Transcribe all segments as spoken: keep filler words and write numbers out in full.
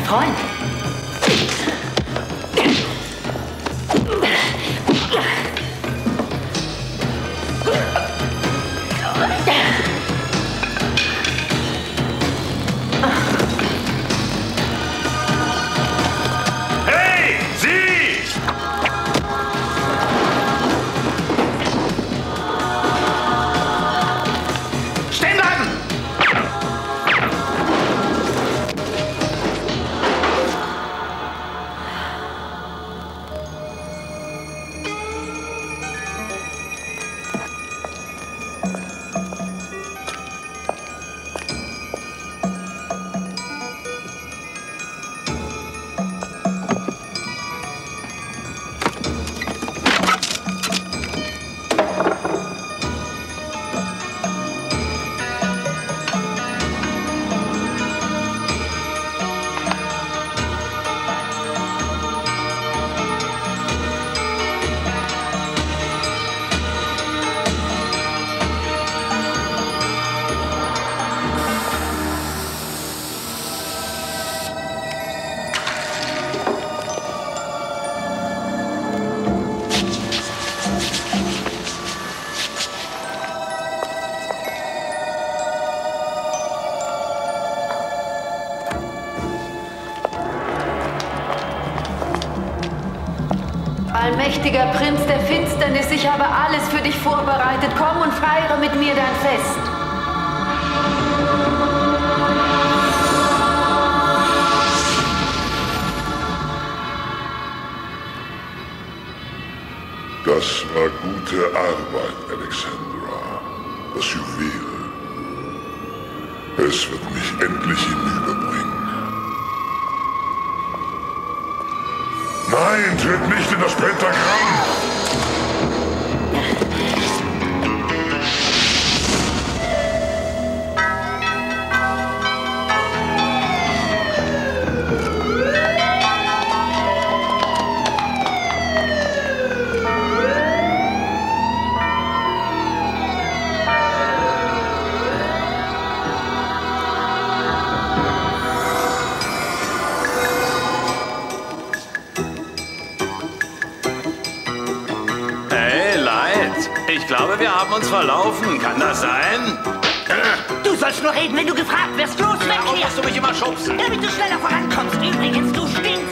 Freund. Hey, Sie! Stehen bleiben! Allmächtiger Prinz der Finsternis, ich habe alles für dich vorbereitet. Komm und feiere mit mir dein Fest. Das war gute Arbeit, Alexandra. Das Juwel. Es wird mich endlich hinüberbringen. Nein, tritt nicht in das Pentagramm! Ich glaube, wir haben uns verlaufen. Kann das sein? Du sollst nur reden, wenn du gefragt wirst. Los, weg Warum hier! musst du mich immer schubsen? Damit du schneller vorankommst. Übrigens, du stinkst.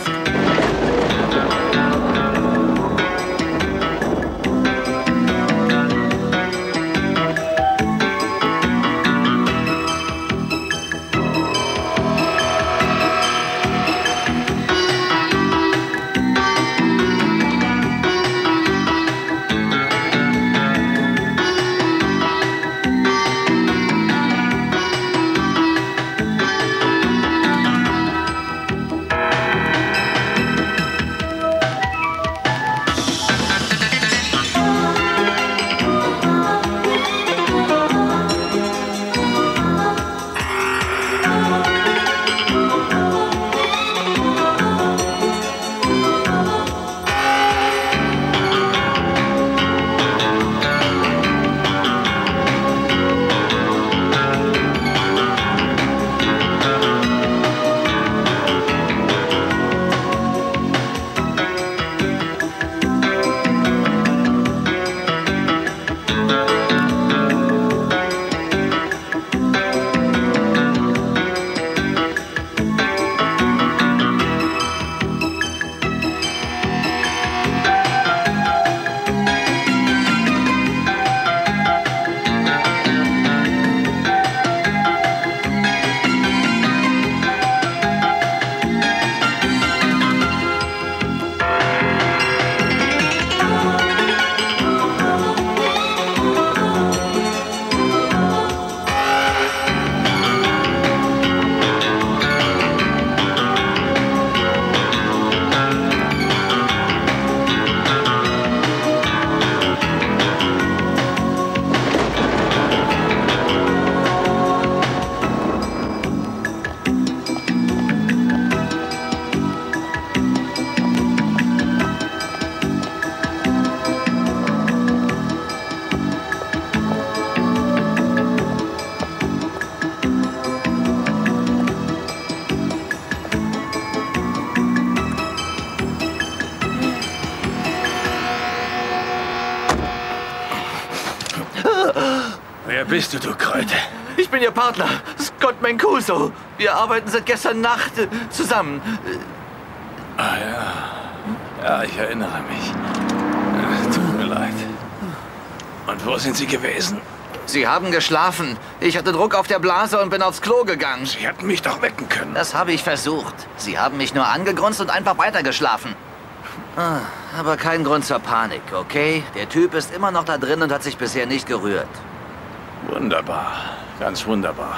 Wer bist du, du Kröte? Ich bin Ihr Partner, Scott Mancuso. Wir arbeiten seit gestern Nacht äh, zusammen. Ah ja. Ja, ich erinnere mich. Äh, Tut mir leid. Und wo sind Sie gewesen? Sie haben geschlafen. Ich hatte Druck auf der Blase und bin aufs Klo gegangen. Sie hätten mich doch wecken können. Das habe ich versucht. Sie haben mich nur angegrunzt und einfach weitergeschlafen. Ah, aber kein Grund zur Panik, okay? Der Typ ist immer noch da drin und hat sich bisher nicht gerührt. Wunderbar. Ganz wunderbar.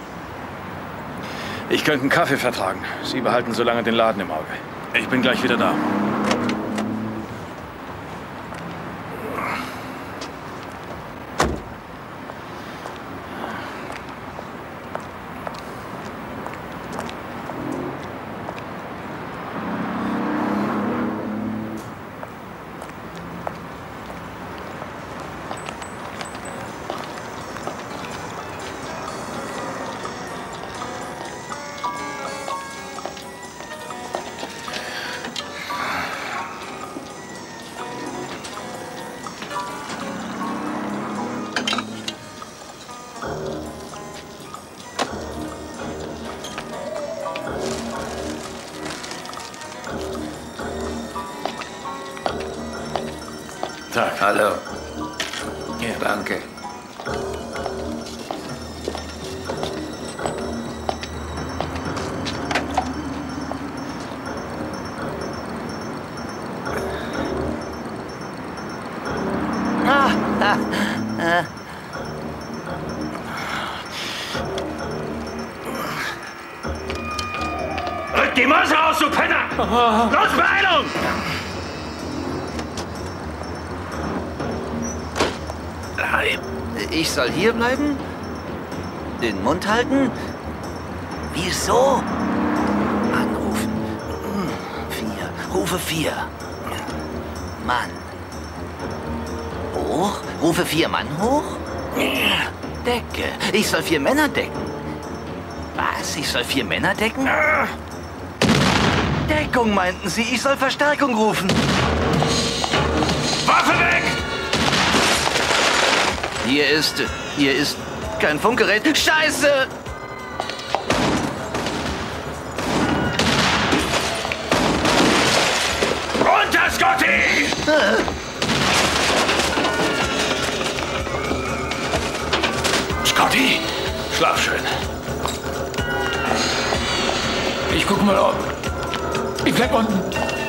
Ich könnte einen Kaffee vertragen. Sie behalten so lange den Laden im Auge. Ich bin gleich wieder da. Tag. Hallo. Ja. Danke. Ah, ah, ah. Rück die Mäuse raus, du Penner! Los, Beeilung! Ich soll hier bleiben? Den Mund halten? Wieso? Anrufen. Hm, Vier. Rufe vier. Mann. Hoch? Rufe vier Mann hoch? Decke. Ich soll vier Männer decken. Was? Ich soll vier Männer decken? Deckung meinten Sie. Ich soll Verstärkung rufen. Waffe weg! Hier ist... Hier ist kein Funkgerät. Scheiße! Runter, Scotty! Scotty, schlaf schön. Ich guck mal ob. Ich bleib unten.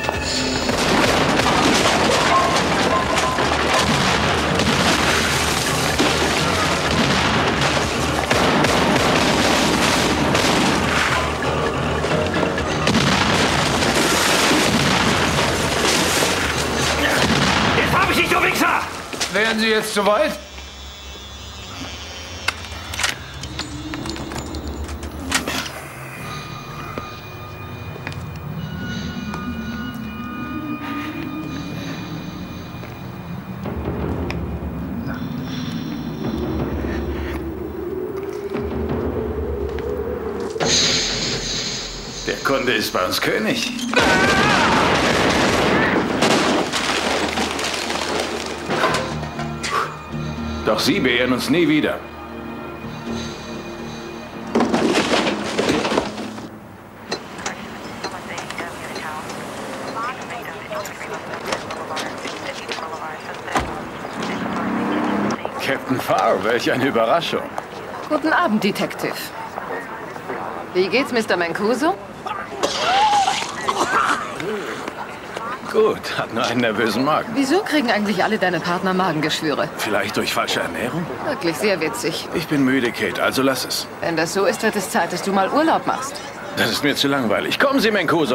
Wären Sie jetzt soweit? Der Kunde ist bei uns König. Doch Sie beehren uns nie wieder. Captain Farr, welch eine Überraschung. Guten Abend, Detective. Wie geht's, Mister Mancuso? Gut, hat nur einen nervösen Magen. Wieso kriegen eigentlich alle deine Partner Magengeschwüre? Vielleicht durch falsche Ernährung? Wirklich sehr witzig. Ich bin müde, Kate, also lass es. Wenn das so ist, wird es Zeit, dass du mal Urlaub machst. Das ist mir zu langweilig. Kommen Sie, Mancuso.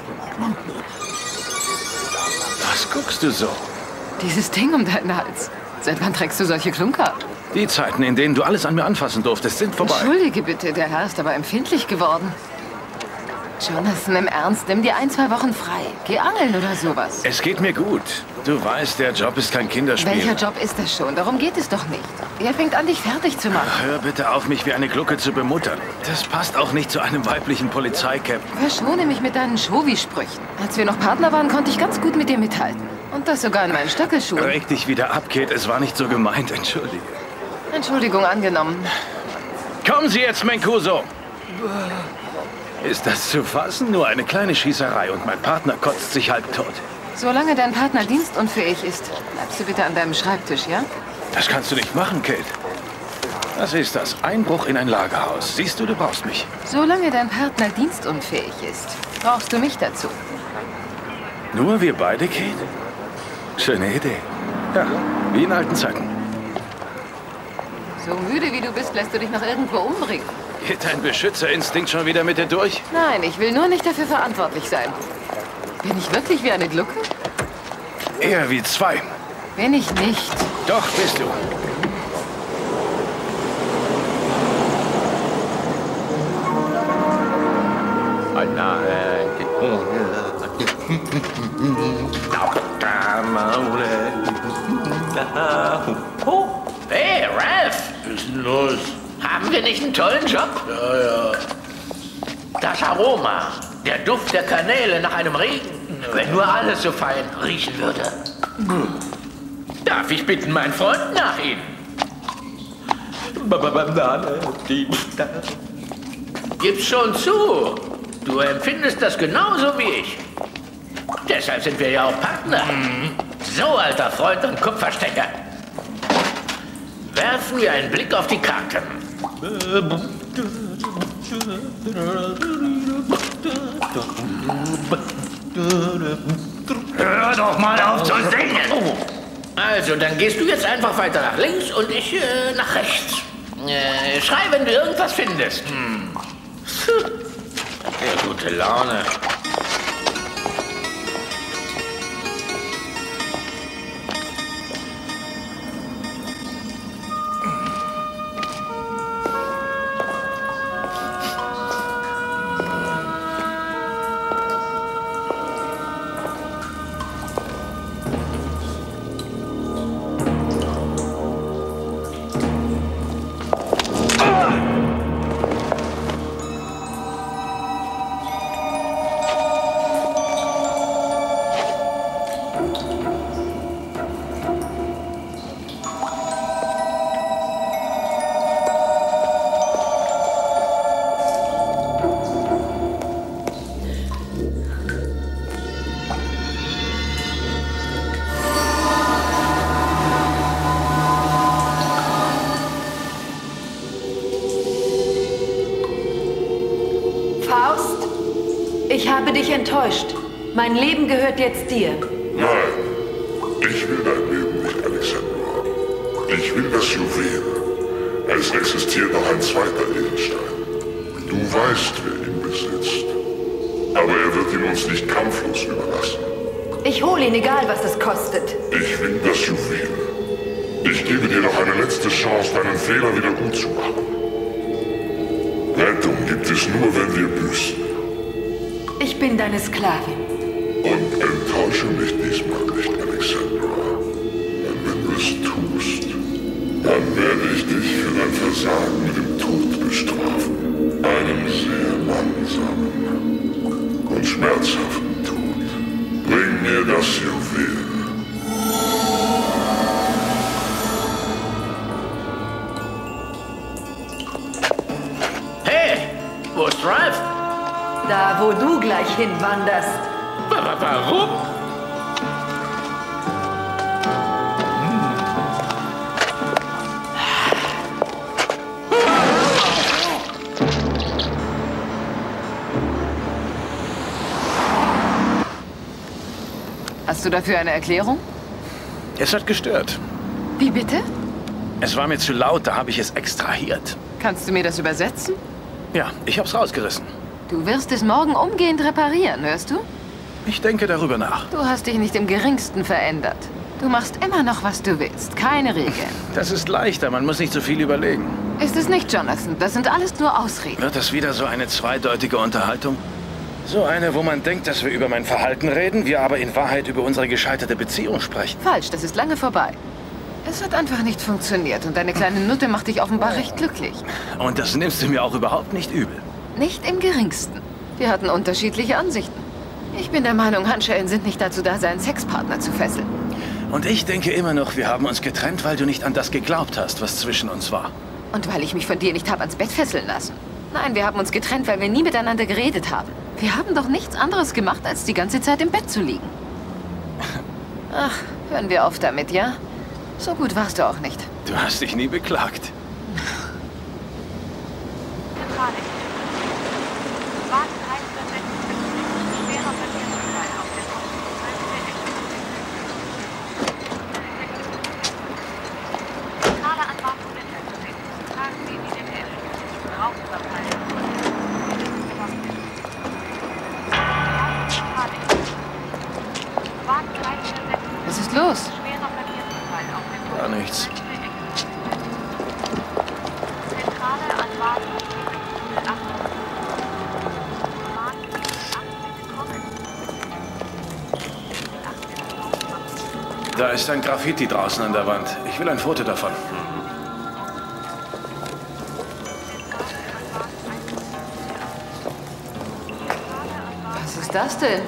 Was guckst du so? Dieses Ding um deinen Hals. Seit wann trägst du solche Klunker? Die Zeiten, in denen du alles an mir anfassen durftest, sind vorbei. Entschuldige bitte, der Herr ist aber empfindlich geworden. Jonathan, im Ernst, nimm dir ein, zwei Wochen frei. Geh angeln oder sowas. Es geht mir gut. Du weißt, der Job ist kein Kinderspiel. Welcher Job ist das schon? Darum geht es doch nicht. Er fängt an, dich fertig zu machen. Hör bitte auf, mich wie eine Glucke zu bemuttern. Das passt auch nicht zu einem weiblichen Polizeikapitän. Verschone mich mit deinen Schowi-Sprüchen. Als wir noch Partner waren, konnte ich ganz gut mit dir mithalten. Und das sogar in meinen Stöckelschuhen. Reg dich wieder ab, Kate. Es war nicht so gemeint. Entschuldige. Entschuldigung angenommen. Kommen Sie jetzt, Mancuso! Ist das zu fassen? Nur eine kleine Schießerei und mein Partner kotzt sich halb tot. Solange dein Partner dienstunfähig ist, bleibst du bitte an deinem Schreibtisch, ja? Das kannst du nicht machen, Kate. Was ist das? Einbruch in ein Lagerhaus. Siehst du, du brauchst mich. Solange dein Partner dienstunfähig ist, brauchst du mich dazu. Nur wir beide, Kate? Schöne Idee. Ja, wie in alten Zeiten. So müde wie du bist, lässt du dich noch irgendwo umbringen. Geht dein Beschützerinstinkt schon wieder mit dir durch? Nein, ich will nur nicht dafür verantwortlich sein. Bin ich wirklich wie eine Glucke? Eher wie zwei. Bin ich nicht. Doch, bist du. Oh, hey, Ralph! Was ist denn los? Haben wir nicht einen tollen Job? Ja, ja. Das Aroma, der Duft der Kanäle nach einem Regen. Wenn nur alles so fein riechen würde. Darf ich bitten, mein Freund, nach Ihnen? Gib's schon zu. Du empfindest das genauso wie ich. Deshalb sind wir ja auch Partner. So, alter Freund und Kupferstecher. Werfen wir einen Blick auf die Karten. Hör doch mal auf zu singen! Also, dann gehst du jetzt einfach weiter nach links und ich äh, nach rechts. Äh, schrei, wenn du irgendwas findest. Hm. Ja, gute Laune. Ich habe dich enttäuscht. Mein Leben gehört jetzt dir. Nein, ich will dein Leben nicht, Alexandra. Ich will das Juwel. Es existiert noch ein zweiter Edelstein. Du weißt, wer ihn besitzt. Aber er wird ihn uns nicht kampflos überlassen. Ich hole ihn, egal was es kostet. Ich will das Juwel. Ich gebe dir noch eine letzte Chance, deinen Fehler wieder gut zu machen. Rettung gibt es nur, wenn wir büßen. Ich bin deine Sklavin. Und enttäusche mich diesmal nicht, Alexandra. Denn wenn du es tust, dann werde ich dich für dein Versagen mit dem Tod bestrafen. Einem sehr langsamen und schmerzhaften Tod. Bring mir das Juwel. Hey, wo ist Ralph? Da, wo du gleich hinwanderst. Warum? Hast du dafür eine Erklärung? Es hat gestört. Wie bitte? Es war mir zu laut, da habe ich es extrahiert. Kannst du mir das übersetzen? Ja, ich hab's rausgerissen. Du wirst es morgen umgehend reparieren, hörst du? Ich denke darüber nach. Du hast dich nicht im Geringsten verändert. Du machst immer noch, was du willst. Keine Regeln. Das ist leichter, man muss nicht so viel überlegen. Ist es nicht, Jonathan? Das sind alles nur Ausreden. Wird das wieder so eine zweideutige Unterhaltung? So eine, wo man denkt, dass wir über mein Verhalten reden, wir aber in Wahrheit über unsere gescheiterte Beziehung sprechen. Falsch, das ist lange vorbei. Es hat einfach nicht funktioniert und deine kleine Nutte macht dich offenbar recht glücklich. Und das nimmst du mir auch überhaupt nicht übel. Nicht im Geringsten. Wir hatten unterschiedliche Ansichten. Ich bin der Meinung, Handschellen sind nicht dazu da, seinen Sexpartner zu fesseln. Und ich denke immer noch, wir haben uns getrennt, weil du nicht an das geglaubt hast, was zwischen uns war. Und weil ich mich von dir nicht habe ans Bett fesseln lassen. Nein, wir haben uns getrennt, weil wir nie miteinander geredet haben. Wir haben doch nichts anderes gemacht, als die ganze Zeit im Bett zu liegen. Ach, hören wir auf damit, ja? So gut warst du auch nicht. Du hast dich nie beklagt. Was ist los? Gar nichts. Da ist ein Graffiti draußen an der Wand. Ich will ein Foto davon. Was ist das denn?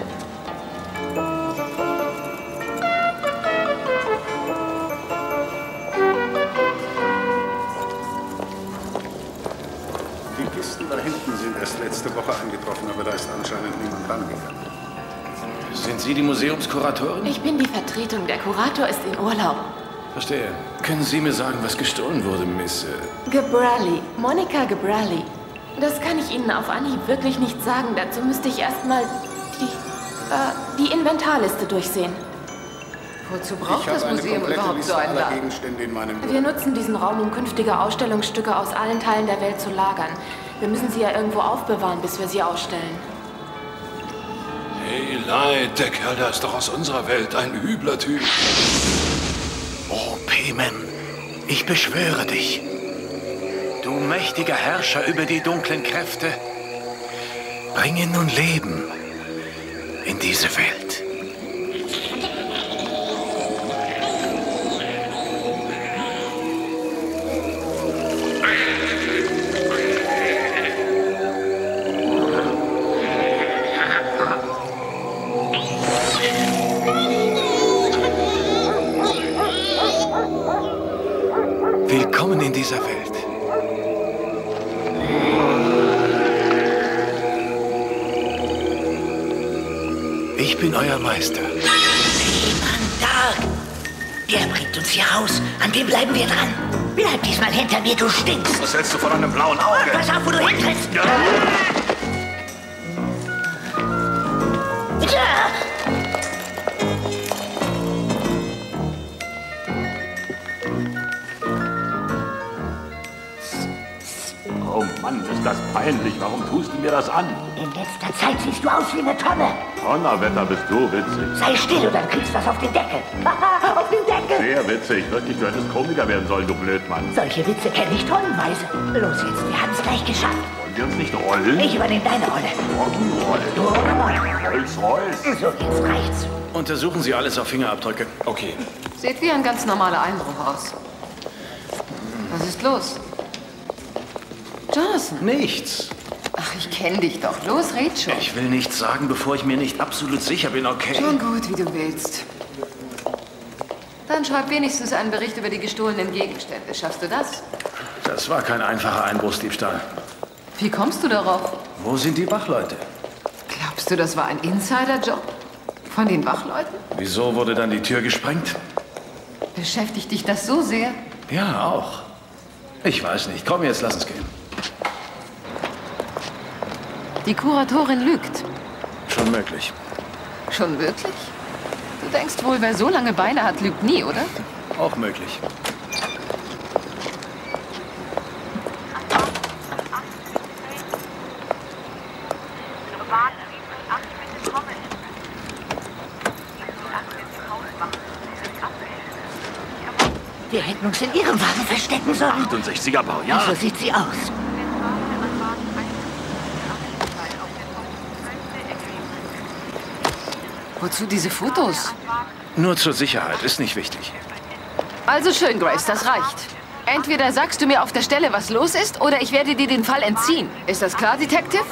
Die Kisten da hinten sind erst letzte Woche eingetroffen, aber da ist anscheinend niemand rangegangen. Sind Sie die Museumskuratorin? Ich bin die Vertretung. Der Kurator ist in Urlaub. Verstehe. Können Sie mir sagen, was gestohlen wurde, Miss... Äh Gebrally. Monica Gebrally. Das kann ich Ihnen auf Anhieb wirklich nicht sagen. Dazu müsste ich erstmal die, äh, die Inventarliste durchsehen. Wozu braucht das Museum überhaupt so einen Laden? Wir nutzen diesen Raum, um künftige Ausstellungsstücke aus allen Teilen der Welt zu lagern. Wir müssen sie ja irgendwo aufbewahren, bis wir sie ausstellen. Hey, Leid, der Kerl, der ist doch aus unserer Welt, ein übler Typ. Oh, P-Man, ich beschwöre dich. Du mächtiger Herrscher über die dunklen Kräfte, bringe nun Leben in diese Welt. Willkommen in dieser Welt. Ich bin euer Meister. Jemand da! Der bringt uns hier raus. An dem bleiben wir dran. Bleib diesmal hinter mir, du stinkst. Was hältst du von einem blauen Auge? Pass auf, wo du hintrittst. Ja. Ja. Oh Mann, ist das peinlich. Warum tust du mir das an? In letzter Zeit siehst du aus wie eine Tonne. Donnerwetter, bist du witzig. Sei still und dann kriegst du was auf den Deckel. Haha, auf den Deckel. Sehr witzig. Wirklich, du hättest Komiker werden sollen, du Blödmann. Solche Witze kenne ich tonnenweise. Los jetzt, wir haben es gleich geschafft. Wollen wir uns nicht rollen? Ich übernehme deine Rolle. Robbenroll. Du Robbenroll. Rolls Royce. So, jetzt reicht's. Untersuchen Sie alles auf Fingerabdrücke. Okay. Sieht wie ein ganz normaler Einbruch aus. Was ist los? Jonathan? Nichts. Ach, ich kenne dich doch. Los, red schon. Ich will nichts sagen, bevor ich mir nicht absolut sicher bin, okay? Schon gut, wie du willst. Dann schreib wenigstens einen Bericht über die gestohlenen Gegenstände. Schaffst du das? Das war kein einfacher Einbruchsdiebstahl. Wie kommst du darauf? Wo sind die Wachleute? Glaubst du, das war ein Insiderjob? Von den Wachleuten? Wieso wurde dann die Tür gesprengt? Beschäftigt dich das so sehr? Ja, auch. Ich weiß nicht. Komm jetzt, lass uns gehen. Die Kuratorin lügt. Schon möglich. Schon wirklich? Du denkst wohl, wer so lange Beine hat, lügt nie, oder? Auch möglich. Wir hätten uns in ihrem Wagen verstecken sollen. achtundsechziger Baujahr. So sieht sie aus. Wozu diese Fotos? Nur zur Sicherheit, ist nicht wichtig. Also schön, Grace, das reicht. Entweder sagst du mir auf der Stelle, was los ist, oder ich werde dir den Fall entziehen. Ist das klar, Detective?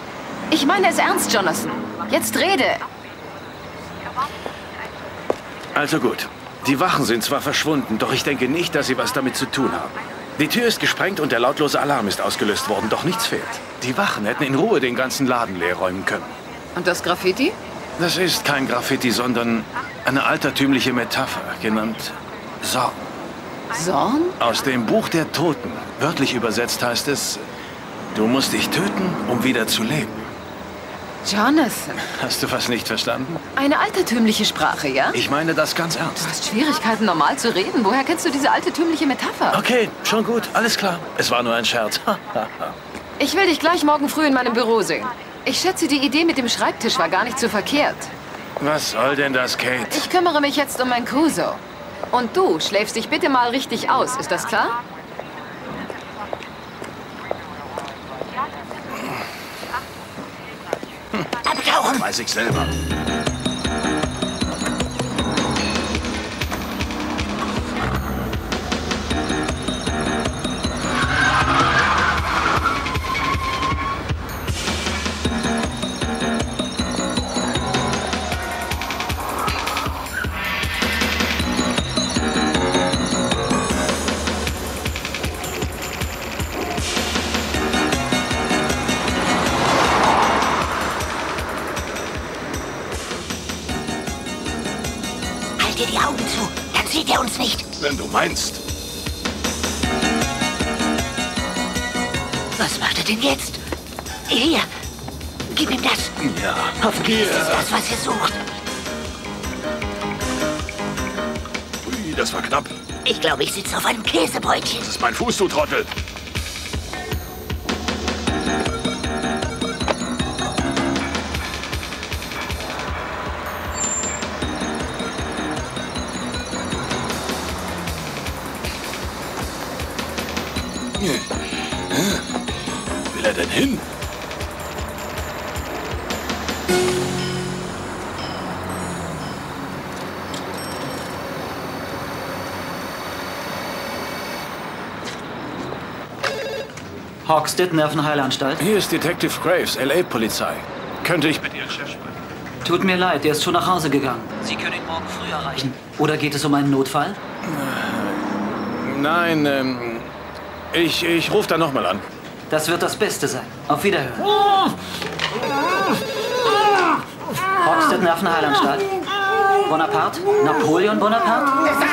Ich meine es ernst, Jonathan. Jetzt rede. Also gut. Die Wachen sind zwar verschwunden, doch ich denke nicht, dass sie was damit zu tun haben. Die Tür ist gesprengt und der lautlose Alarm ist ausgelöst worden, doch nichts fehlt. Die Wachen hätten in Ruhe den ganzen Laden leer räumen können. Und das Graffiti? Das ist kein Graffiti, sondern eine altertümliche Metapher, genannt Sorn. Sorn? Aus dem Buch der Toten. Wörtlich übersetzt heißt es, du musst dich töten, um wieder zu leben. Jonathan. Hast du was nicht verstanden? Eine altertümliche Sprache, ja? Ich meine das ganz ernst. Du hast Schwierigkeiten, normal zu reden. Woher kennst du diese altertümliche Metapher? Okay, schon gut, alles klar. Es war nur ein Scherz. Ich will dich gleich morgen früh in meinem Büro sehen. Ich schätze, die Idee mit dem Schreibtisch war gar nicht so verkehrt. Was soll denn das, Kate? Ich kümmere mich jetzt um mein Crusoe. Und du schläfst dich bitte mal richtig aus, ist das klar? Abtauchen! Weiß ich selber. Halt dir die Augen zu, dann sieht er uns nicht. Wenn du meinst. Was macht er denn jetzt? Hier, gib ihm das. Ja. Hoffentlich ist es das, was er sucht. Ui, das war knapp. Ich glaube, ich sitze auf einem Käsebrötchen. Das ist mein Fuß, du Trottel. Wo will er denn hin? Hogsted, Nervenheilanstalt. Hier ist Detective Graves, L A-Polizei. Könnte ich mit Ihrem Chef sprechen? Tut mir leid, er ist schon nach Hause gegangen. Sie können ihn morgen früh erreichen. Oder geht es um einen Notfall? Nein, ähm, ich, ich rufe da nochmal an. Das wird das Beste sein. Auf Wiederhören. Hogsted, Nervenheilanstalt. Bonaparte? Napoleon Bonaparte?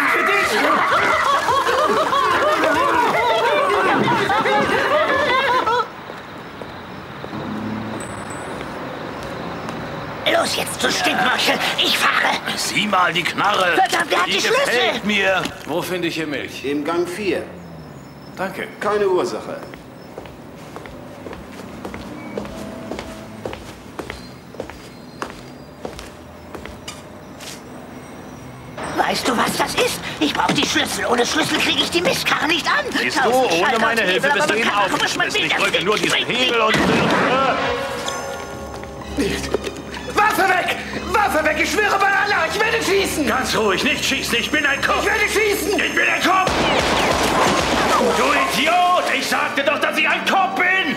Los jetzt, du Stinkmörchel. Ich fahre. Sieh mal die Knarre. Verdammt, er hat die Schlüssel. Gefällt mir. Wo finde ich hier Milch? Im Gang vier. Danke. Keine Ursache. Weißt du, was das ist? Ich brauche die Schlüssel. Ohne Schlüssel kriege ich die Mistkarre nicht an. Siehst du, ohne meine Hilfe bist du eben aufgeschmissen. Ich drücke nur diesen Hebel und... Waffe weg! Waffe weg! Ich schwöre bei Allah, ich werde schießen! Ganz ruhig, nicht schießen, ich bin ein Kopf! Ich werde schießen! Ich bin ein Kopf! Du Idiot! Ich sagte doch, dass ich ein Kopf bin!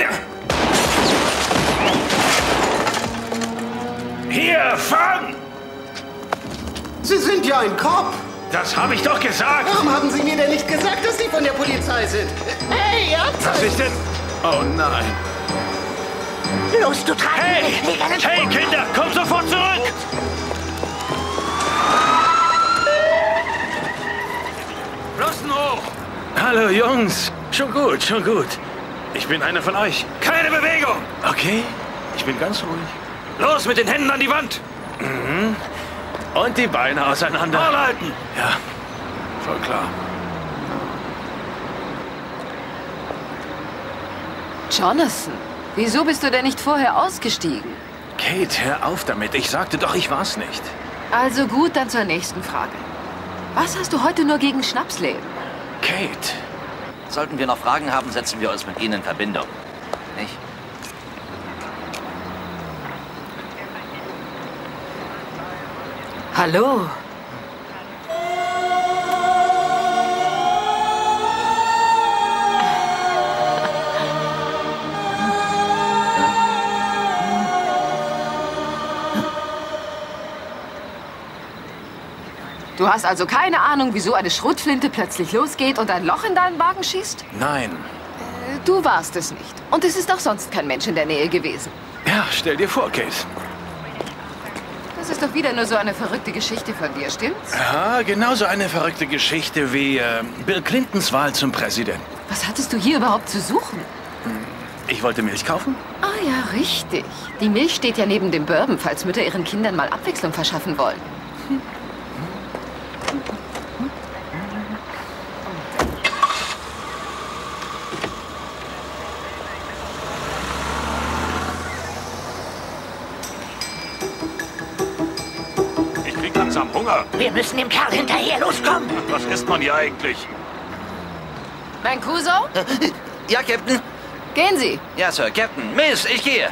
Hier, fang! Sie sind ja ein Cop. Das habe ich doch gesagt! Warum haben Sie mir denn nicht gesagt, dass Sie von der Polizei sind? Hey, ja? Was ist denn? Oh nein! Los, du Trottel! Hey! Leg einen Hey, Kinder, kommt sofort zurück! Flossen hoch! Hallo, Jungs. Schon gut, schon gut. Ich bin einer von euch. Keine Bewegung! Okay, ich bin ganz ruhig. Los, mit den Händen an die Wand! Mhm. Und die Beine auseinander. Vorhalten! Ja, voll klar. Jonathan, wieso bist du denn nicht vorher ausgestiegen? Kate, hör auf damit. Ich sagte doch, ich war's nicht. Also gut, dann zur nächsten Frage. Was hast du heute nur gegen Schnapsleben? Kate. Sollten wir noch Fragen haben, setzen wir uns mit Ihnen in Verbindung. Nicht? Hallo? Du hast also keine Ahnung, wieso eine Schrotflinte plötzlich losgeht und ein Loch in deinen Wagen schießt? Nein. Äh, du warst es nicht. Und es ist auch sonst kein Mensch in der Nähe gewesen. Ja, stell dir vor, Kate. Das ist doch wieder nur so eine verrückte Geschichte von dir, stimmt's? Ja, genauso eine verrückte Geschichte wie äh, Bill Clintons Wahl zum Präsidenten. Was hattest du hier überhaupt zu suchen? Ich wollte Milch kaufen. Ah ja, richtig. Die Milch steht ja neben dem Bourbon, falls Mütter ihren Kindern mal Abwechslung verschaffen wollen. Hm. Ich krieg langsam Hunger. Wir müssen dem Kerl hinterher loskommen. Was isst man hier eigentlich? Mein Kuso? Ja, Captain. Gehen Sie. Ja, Sir, Captain. Miss, ich gehe.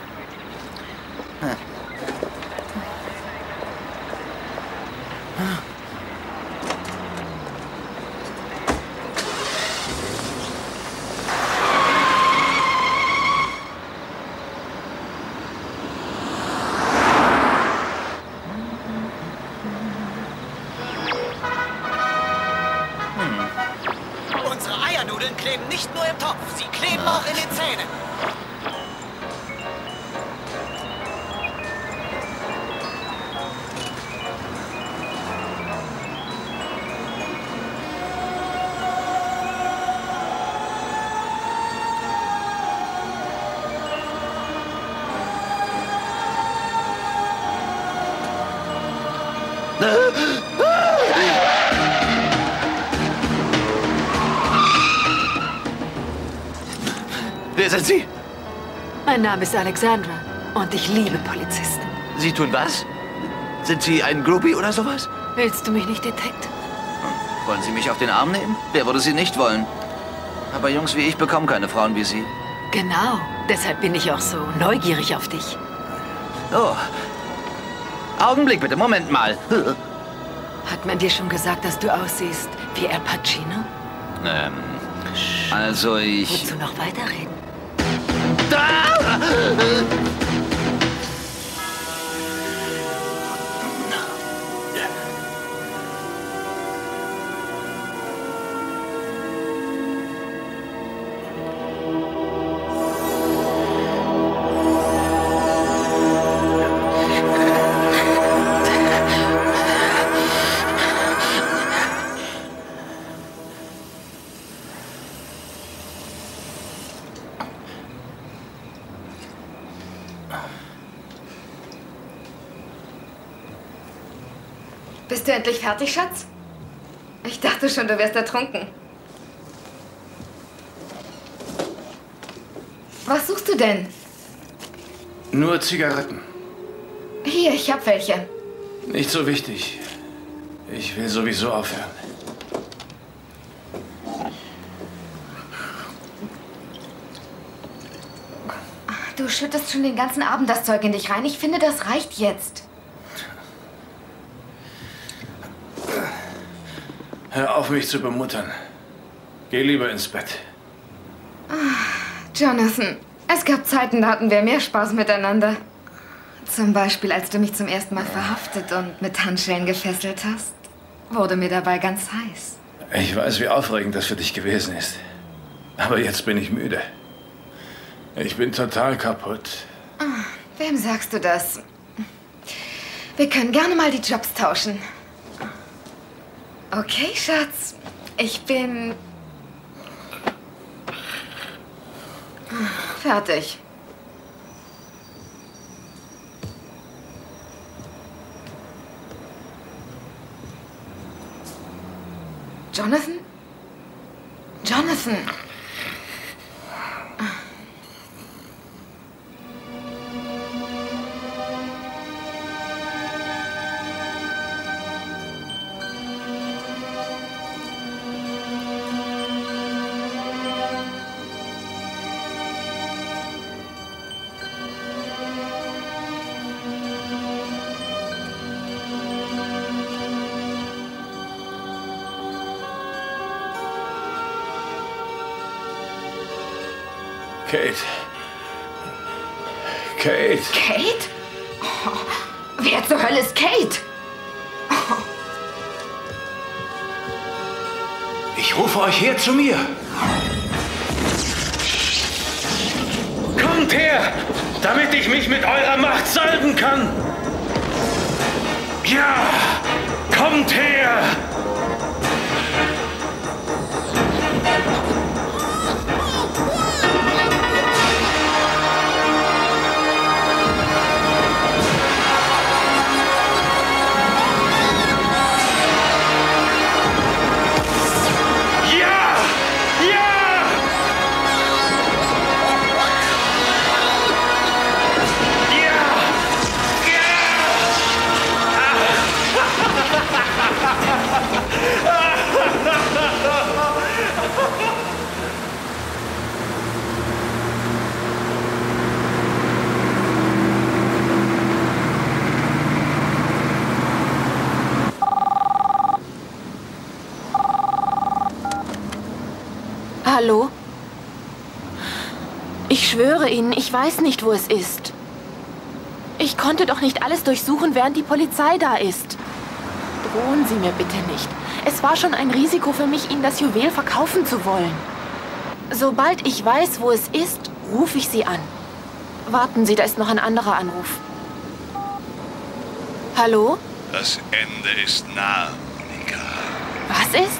Unsere Eiernudeln kleben nicht nur im Topf, sie kleben auch in den Zähnen. Wer sind Sie? Mein Name ist Alexandra und ich liebe Polizisten. Sie tun was? Sind Sie ein Groupie oder sowas? Willst du mich nicht, Detective? Wollen Sie mich auf den Arm nehmen? Wer würde Sie nicht wollen? Aber Jungs wie ich bekommen keine Frauen wie Sie. Genau, deshalb bin ich auch so neugierig auf dich. Oh. Augenblick bitte, Moment mal. Hat man dir schon gesagt, dass du aussiehst wie Al Pacino? Ähm, also ich... Wozu noch weiterreden? Ah! Bist du endlich fertig, Schatz? Ich dachte schon, du wärst ertrunken. Was suchst du denn? Nur Zigaretten. Hier, ich hab welche. Nicht so wichtig. Ich will sowieso aufhören. Du schüttest schon den ganzen Abend das Zeug in dich rein. Ich finde, das reicht jetzt. Hör auf, mich zu bemuttern. Geh lieber ins Bett. Jonathan, es gab Zeiten, da hatten wir mehr Spaß miteinander. Zum Beispiel, als du mich zum ersten Mal verhaftet und mit Handschellen gefesselt hast, wurde mir dabei ganz heiß. Ich weiß, wie aufregend das für dich gewesen ist. Aber jetzt bin ich müde. Ich bin total kaputt. Ah, wem sagst du das? Wir können gerne mal die Jobs tauschen. Okay, Schatz. Ich bin... fertig. Jonathan? Jonathan! Kate. Kate. Kate? Oh, wer zur Hölle ist Kate? Oh. Ich rufe euch her zu mir. Kommt her, damit ich mich mit eurer Macht salben kann. Ja, kommt her. Hallo? Ich schwöre Ihnen, ich weiß nicht, wo es ist. Ich konnte doch nicht alles durchsuchen, während die Polizei da ist. Drohen Sie mir bitte nicht. Es war schon ein Risiko für mich, Ihnen das Juwel verkaufen zu wollen. Sobald ich weiß, wo es ist, rufe ich Sie an. Warten Sie, da ist noch ein anderer Anruf. Hallo? Das Ende ist nah, Monika. Was ist?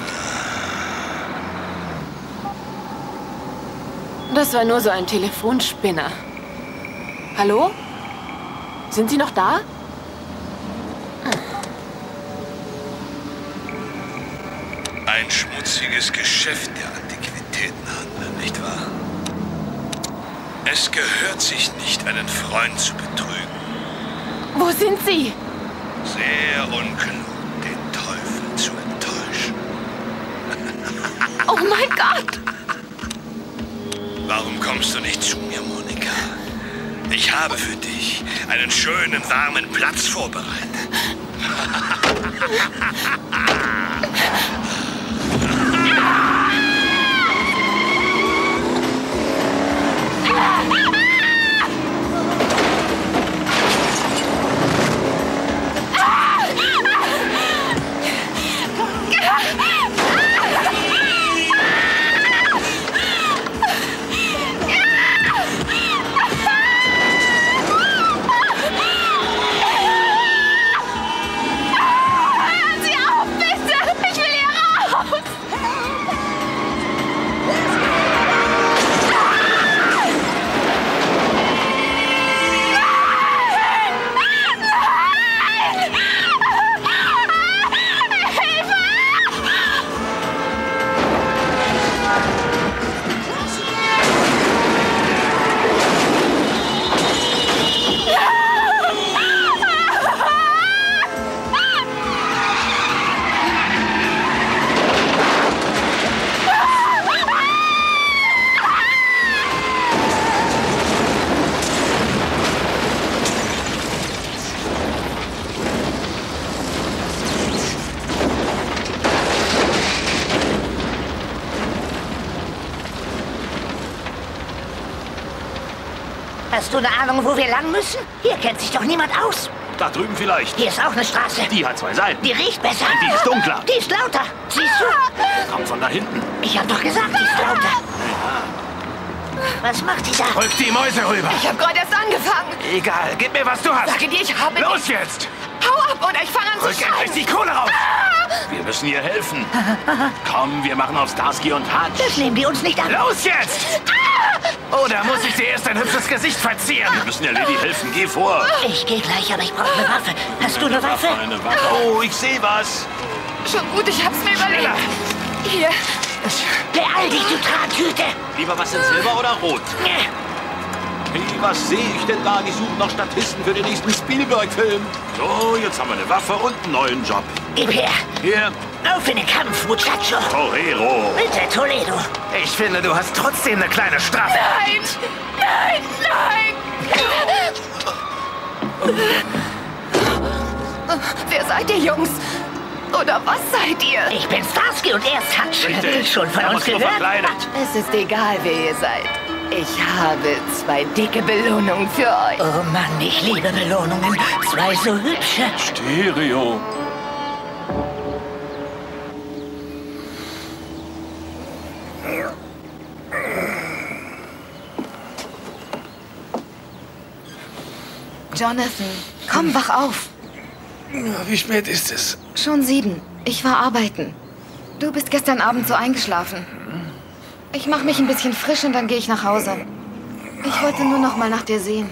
Das war nur so ein Telefonspinner. Hallo? Sind Sie noch da? Ein schmutziges Geschäft, der Antiquitätenhandel, nicht wahr? Es gehört sich nicht, einen Freund zu betrügen. Wo sind Sie? Sehr unklug, den Teufel zu enttäuschen. Oh mein Gott! Warum kommst du nicht zu mir, Monika? Ich habe für dich einen schönen, warmen Platz vorbereitet. Hast du eine Ahnung, wo wir lang müssen? Hier kennt sich doch niemand aus. Da drüben vielleicht. Hier ist auch eine Straße. Die hat zwei Seiten. Die riecht besser. Und die ist dunkler. Die ist lauter. Siehst du? Kommt von da hinten. Ich hab doch gesagt, die ist lauter. Was macht die da? Rück die Mäuse rüber. Ich habe gerade erst angefangen. Egal, gib mir, was du hast. Sage dir, ich habe Los nicht. jetzt. Hau ab oder ich fange an zu Rück endlich schreien. die Kohle raus. Wir müssen ihr helfen. Komm, wir machen auf Starsky und Hutch. Das nehmen die uns nicht an. Los jetzt! Oder muss ich dir erst ein hübsches Gesicht verzieren? Wir müssen der Lady helfen. Geh vor. Ich gehe gleich, aber ich brauche eine Waffe. Hast du eine Waffe? Eine Waffe. Oh, ich sehe was. Schon gut, ich hab's mir überlegt. Hier. Beeil dich, du Trantüte. Lieber was in Silber oder Rot? Hey, was sehe ich denn da? Die suchen noch Statisten für den nächsten Spielberg-Film. So, jetzt haben wir eine Waffe und einen neuen Job. Gib her. Hier. Auf in den Kampf, Muchacho. Torero. Bitte, Toledo. Ich finde, du hast trotzdem eine kleine Strafe. Nein! Nein! Nein! Wer seid ihr, Jungs? Oder was seid ihr? Ich bin Starsky und er ist Hutch. Richtig. Schon von Wir haben uns uns nur gehört? verkleidet. Es ist egal, wer ihr seid. Ich habe zwei dicke Belohnungen für euch. Oh Mann, ich liebe Belohnungen. Zwei so hübsche. Stereo. Jonathan, komm, wach auf. Wie spät ist es? Schon sieben. Ich war arbeiten. Du bist gestern Abend so eingeschlafen. Ich mache mich ein bisschen frisch und dann gehe ich nach Hause. Ich wollte nur noch mal nach dir sehen.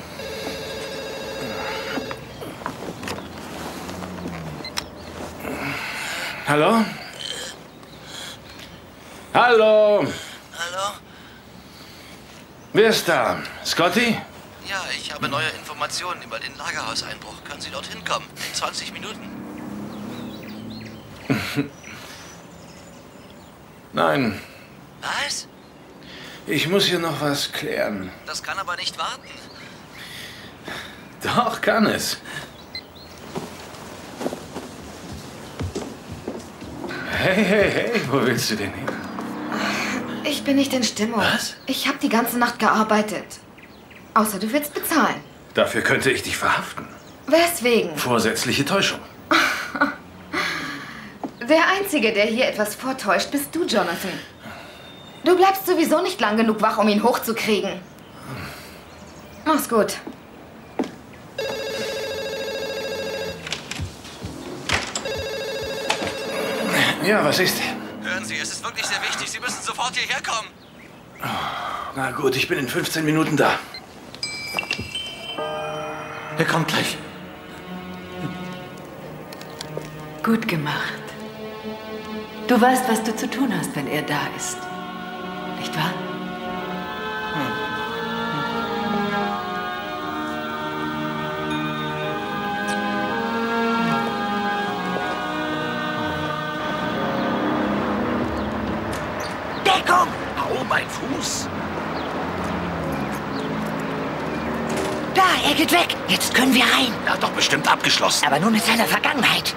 Hallo? Hallo? Hallo? Wer ist da? Scotty? Ja, ich habe neue Informationen über den Lagerhauseinbruch. Können Sie dorthin kommen? In zwanzig Minuten. Nein. Was? Ich muss hier noch was klären. Das kann aber nicht warten. Doch, kann es. Hey, hey, hey, wo willst du denn hin? Ich bin nicht in Stimmung. Was? Ich habe die ganze Nacht gearbeitet. Außer du willst bezahlen. Dafür könnte ich dich verhaften. Weswegen? Vorsätzliche Täuschung. Der Einzige, der hier etwas vortäuscht, bist du, Jonathan. Du bleibst sowieso nicht lang genug wach, um ihn hochzukriegen. Mach's gut. Ja, was ist? Hören Sie, es ist wirklich sehr wichtig. Sie müssen sofort hierher kommen. Na gut, ich bin in fünfzehn Minuten da. Er kommt gleich. Gut gemacht. Du weißt, was du zu tun hast, wenn er da ist. Nicht wahr? Deckung! Au, mein Fuß. Da, er geht weg. Jetzt können wir rein. Er hat doch bestimmt abgeschlossen. Aber nur mit seiner Vergangenheit.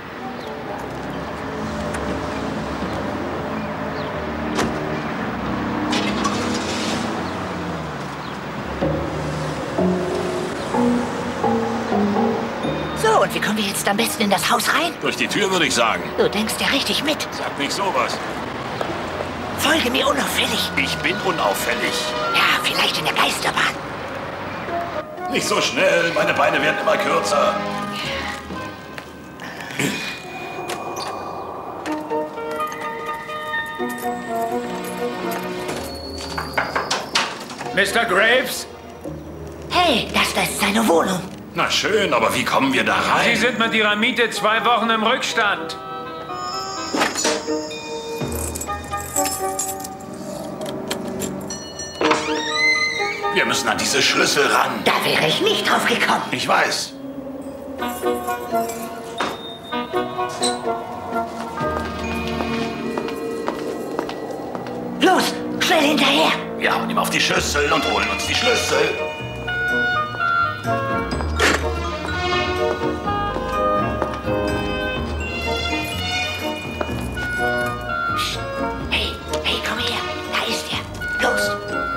So, und wie kommen wir jetzt am besten in das Haus rein? Durch die Tür, würde ich sagen. Du denkst ja richtig mit. Sag nicht sowas. Folge mir unauffällig. Ich bin unauffällig. Ja, vielleicht in der Geisterbahn. Nicht so schnell, meine Beine werden immer kürzer. Mister Graves? Hey, das da ist seine Wohnung. Na schön, aber wie kommen wir da rein? Sie sind mit Ihrer Miete zwei Wochen im Rückstand. Wir müssen an diese Schlüssel ran. Da wäre ich nicht drauf gekommen. Ich weiß. Los, schnell hinterher. Wir hauen ihm auf die Schüssel und holen uns die Schlüssel. Hey, hey, komm her. Da ist er. Los.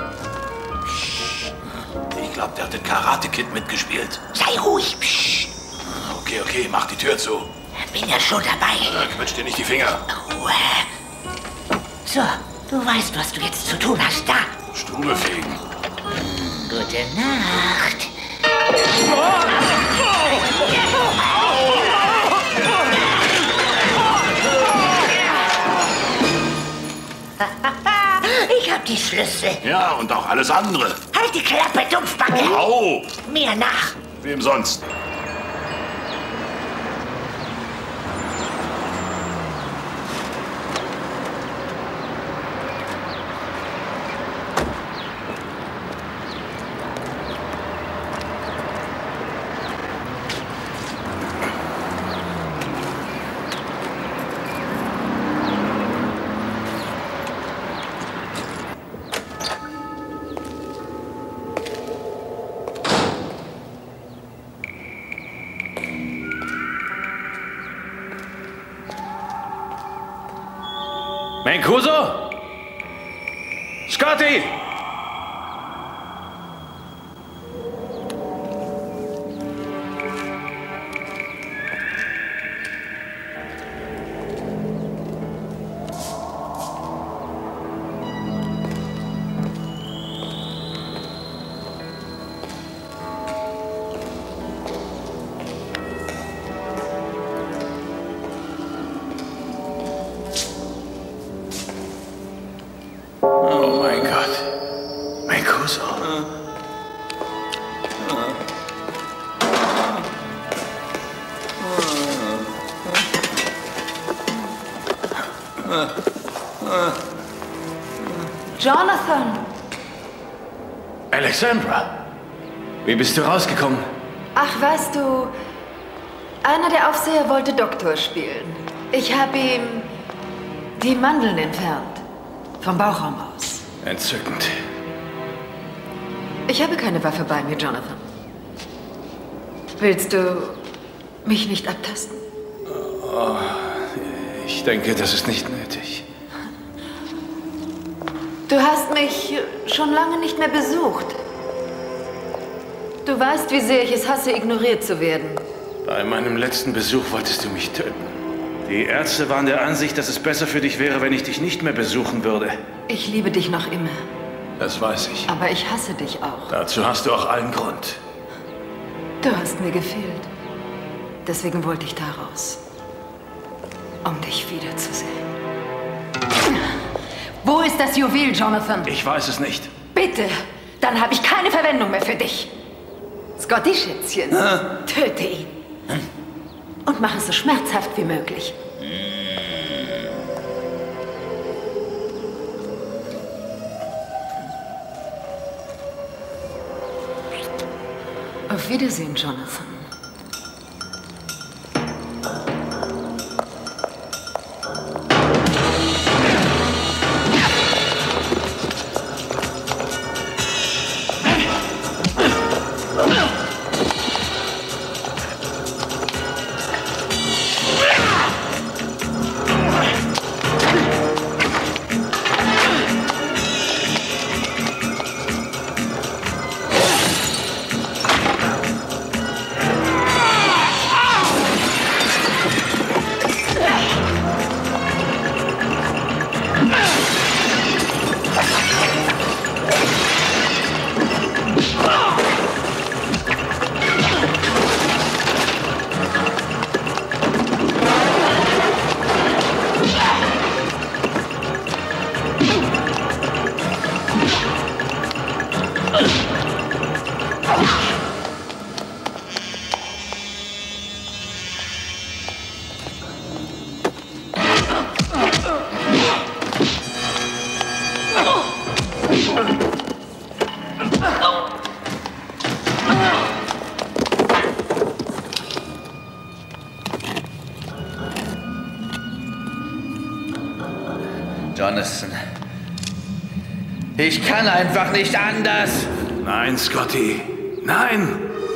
Ich glaube, der hat den Karate-Kid mitgespielt. Sei ruhig. Psst. Okay, okay, mach die Tür zu. Bin ja schon dabei. Äh, quetsch dir nicht die Finger. Ruhe. So, du weißt, was du jetzt zu tun hast. Da. Stube fegen. Gute Nacht. Ich hab die Schlüssel. Ja, und auch alles andere. Halt die Klappe, Dumpfbacke. Au! Mir nach. Wem sonst? Mancuso? Scotty! Jonathan! Alexandra! Wie bist du rausgekommen? Ach, weißt du, einer der Aufseher wollte Doktor spielen. Ich habe ihm die Mandeln entfernt. Vom Bauchraum aus. Entzückend. Ich habe keine Waffe bei mir, Jonathan. Willst du mich nicht abtasten? Oh, ich denke, das ist nicht nötig. Du hast mich schon lange nicht mehr besucht. Du weißt, wie sehr ich es hasse, ignoriert zu werden. Bei meinem letzten Besuch wolltest du mich töten. Die Ärzte waren der Ansicht, dass es besser für dich wäre, wenn ich dich nicht mehr besuchen würde. Ich liebe dich noch immer. Das weiß ich. Aber ich hasse dich auch. Dazu hast du auch allen Grund. Du hast mir gefehlt. Deswegen wollte ich da raus. Um dich wiederzusehen. Wo ist das Juwel, Jonathan? Ich weiß es nicht. Bitte, dann habe ich keine Verwendung mehr für dich. Scotty, Schätzchen, ah. töte ihn. Hm? Und mach es so schmerzhaft wie möglich. Auf Wiedersehen, Jonathan. Jonathan. Ich kann einfach nicht anders. Nein, Scotty. Nein!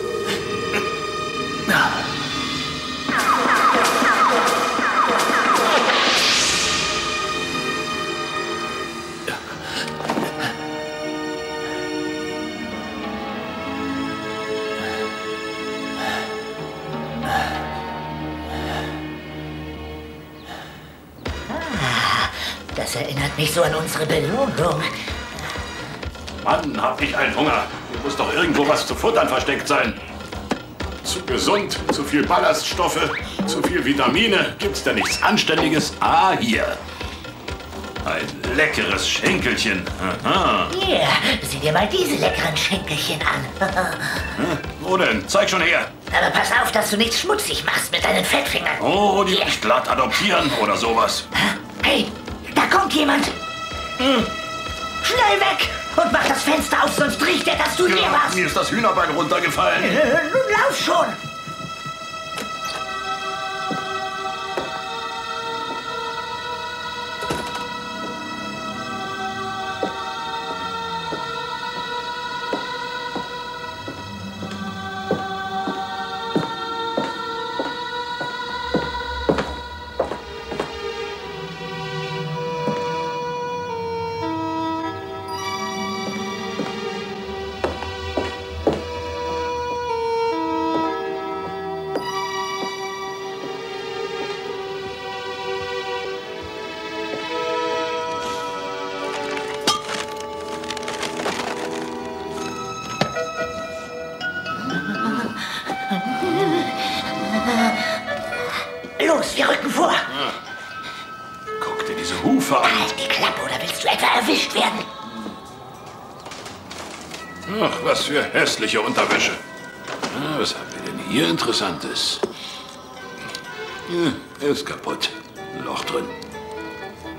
Das erinnert mich so an unsere Belohnung. Mann, hab ich einen Hunger. Hier muss doch irgendwo was zu futtern versteckt sein. Zu gesund, zu viel Ballaststoffe, zu viel Vitamine. Gibt's da nichts Anständiges? Ah, hier. Ein leckeres Schenkelchen. Aha. Hier, sieh dir mal diese leckeren Schenkelchen an. Hm, wo denn? Zeig schon her. Aber pass auf, dass du nichts schmutzig machst mit deinen Fettfingern. Oh, die nicht glatt adoptieren oder sowas. Hey, da kommt jemand. Hm. Schnell weg und mach das Fenster auf, sonst riecht er, dass du ja, hier warst. Mir ist das Hühnerbein runtergefallen. Äh, nun lauf schon. Los, wir rücken vor. Ja. Guck dir diese Hufe an. Halt die Klappe, oder willst du etwa erwischt werden? Ach, was für hässliche Unterwäsche. Ah, was haben wir denn hier Interessantes? Ja, ist kaputt. Loch drin.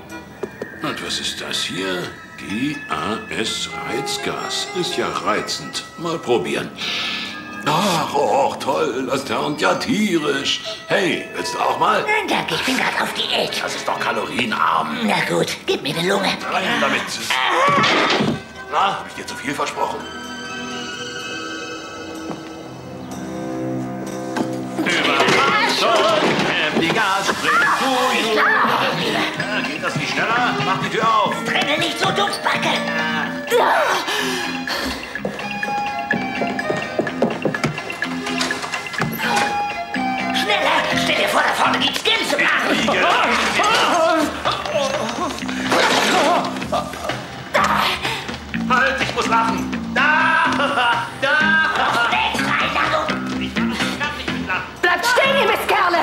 Und was ist das hier? G A S Reizgas. Ist ja reizend. Mal probieren. Ach, oh, toll. Das turnt ja tierisch. Hey, willst du auch mal? Nein, danke. Ich bin gerade auf Diät. Das ist doch kalorienarm. Na gut, gib mir die Lunge. Rein damit. Na, hab ich dir zu viel versprochen? Die Gas bringt zu. Ja, geht das nicht schneller? Mach die Tür auf. Trenne nicht so, Dumpfbacke. Schneller! Stell dir vor, da vorne gibt's Gänsebraten. Halt, ich muss lachen. Da! Da! Bleibt stehen, ihr Mistkerle!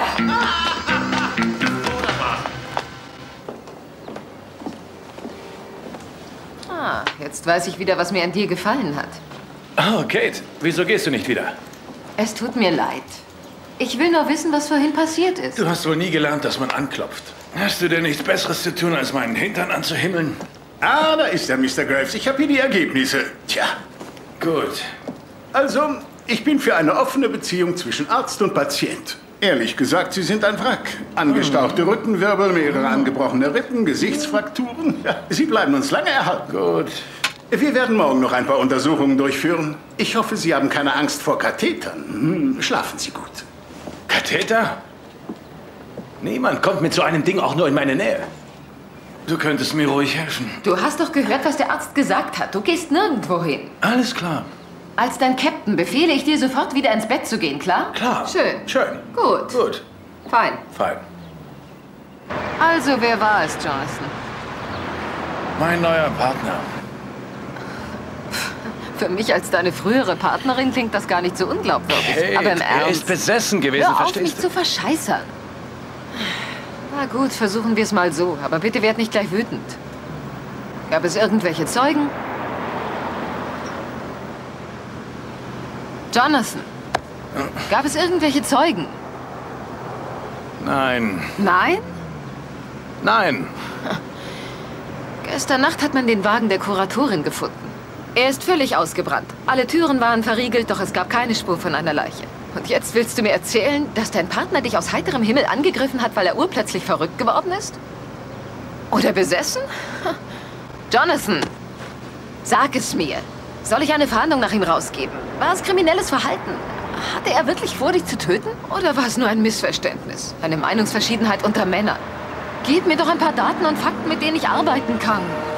Ah, jetzt weiß ich wieder, was mir an dir gefallen hat. Oh, Kate, wieso gehst du nicht wieder? Es tut mir leid. Ich will nur wissen, was vorhin passiert ist. Du hast wohl nie gelernt, dass man anklopft. Hast du denn nichts Besseres zu tun, als meinen Hintern anzuhimmeln? Ah, da ist er, Mister Graves. Ich habe hier die Ergebnisse. Tja. Gut. Also, ich bin für eine offene Beziehung zwischen Arzt und Patient. Ehrlich gesagt, Sie sind ein Wrack. Angestauchte Rückenwirbel, mehrere angebrochene Rippen, Gesichtsfrakturen. Ja, Sie bleiben uns lange erhalten. Gut. Wir werden morgen noch ein paar Untersuchungen durchführen. Ich hoffe, Sie haben keine Angst vor Kathetern. Hm, schlafen Sie gut. Katheter? Niemand kommt mit so einem Ding auch nur in meine Nähe. Du könntest mir ruhig helfen. Du hast doch gehört, was der Arzt gesagt hat. Du gehst nirgendwo hin. Alles klar. Als dein Captain befehle ich dir, sofort wieder ins Bett zu gehen, klar? Klar. Schön. Schön. Gut. Gut. Fein. Fein. Also, wer war es, Jonathan? Mein neuer Partner. Für mich als deine frühere Partnerin klingt das gar nicht so unglaubwürdig. Hey, aber im er Ernst. ist besessen gewesen, Hör auf, verstehst mich du? zu verscheißern. Na gut, versuchen wir es mal so. Aber bitte werd nicht gleich wütend. Gab es irgendwelche Zeugen? Jonathan, gab es irgendwelche Zeugen? Nein. Nein? Nein. Gestern Nacht hat man den Wagen der Kuratorin gefunden. Er ist völlig ausgebrannt. Alle Türen waren verriegelt, doch es gab keine Spur von einer Leiche. Und jetzt willst du mir erzählen, dass dein Partner dich aus heiterem Himmel angegriffen hat, weil er urplötzlich verrückt geworden ist? Oder besessen? Jonathan, sag es mir. Soll ich eine Fahndung nach ihm rausgeben? War es kriminelles Verhalten? Hatte er wirklich vor, dich zu töten? Oder war es nur ein Missverständnis? Eine Meinungsverschiedenheit unter Männern? Gib mir doch ein paar Daten und Fakten, mit denen ich arbeiten kann.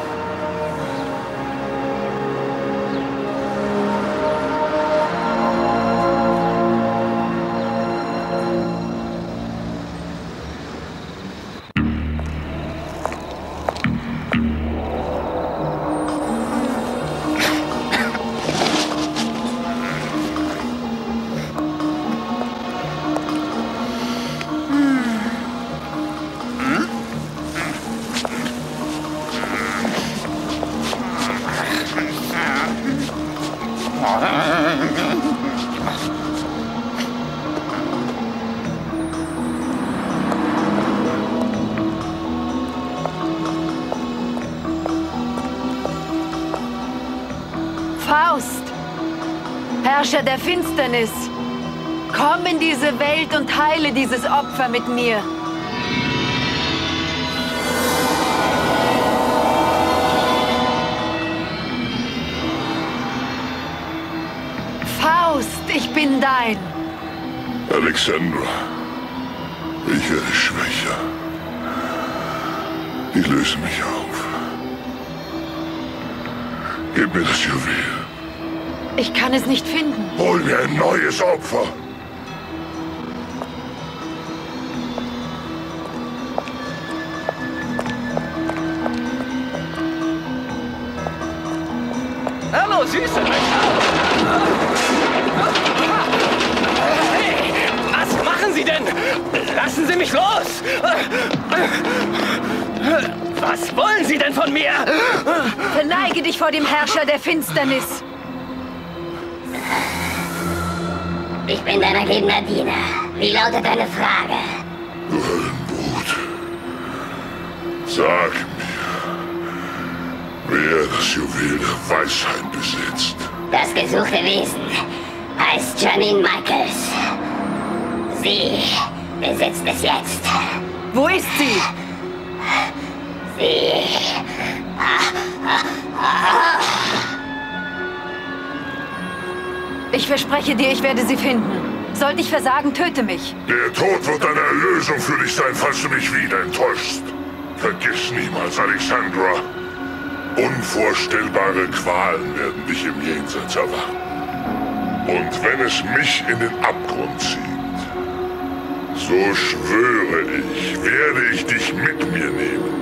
Faust, Herrscher der Finsternis, komm in diese Welt und heile dieses Opfer mit mir. Faust, ich bin dein. Alexandra, ich werde schwächer. Ich löse mich auf. Gib mir das Juwel. Ich kann es nicht finden. Hol mir ein neues Opfer. Hallo, Süße. Hey, was machen Sie denn? Lassen Sie mich los! Was wollen Sie denn von mir? Verneige dich vor dem Herrscher der Finsternis. Ich bin dein ergebener Diener. Wie lautet deine Frage? Du Höllenbrut. Sag mir, Wer das Juwel der Weisheit besitzt. Das gesuchte Wesen heißt Janine Michaels. Sie besitzt es jetzt. Wo ist sie? Sie... Ich verspreche dir, ich werde sie finden. Sollte ich versagen, töte mich. Der Tod wird eine Erlösung für dich sein, falls du mich wieder enttäuschst. Vergiss niemals, Alexandra. Unvorstellbare Qualen werden dich im Jenseits erwarten. Und wenn es mich in den Abgrund zieht, so schwöre ich, werde ich dich mit mir nehmen.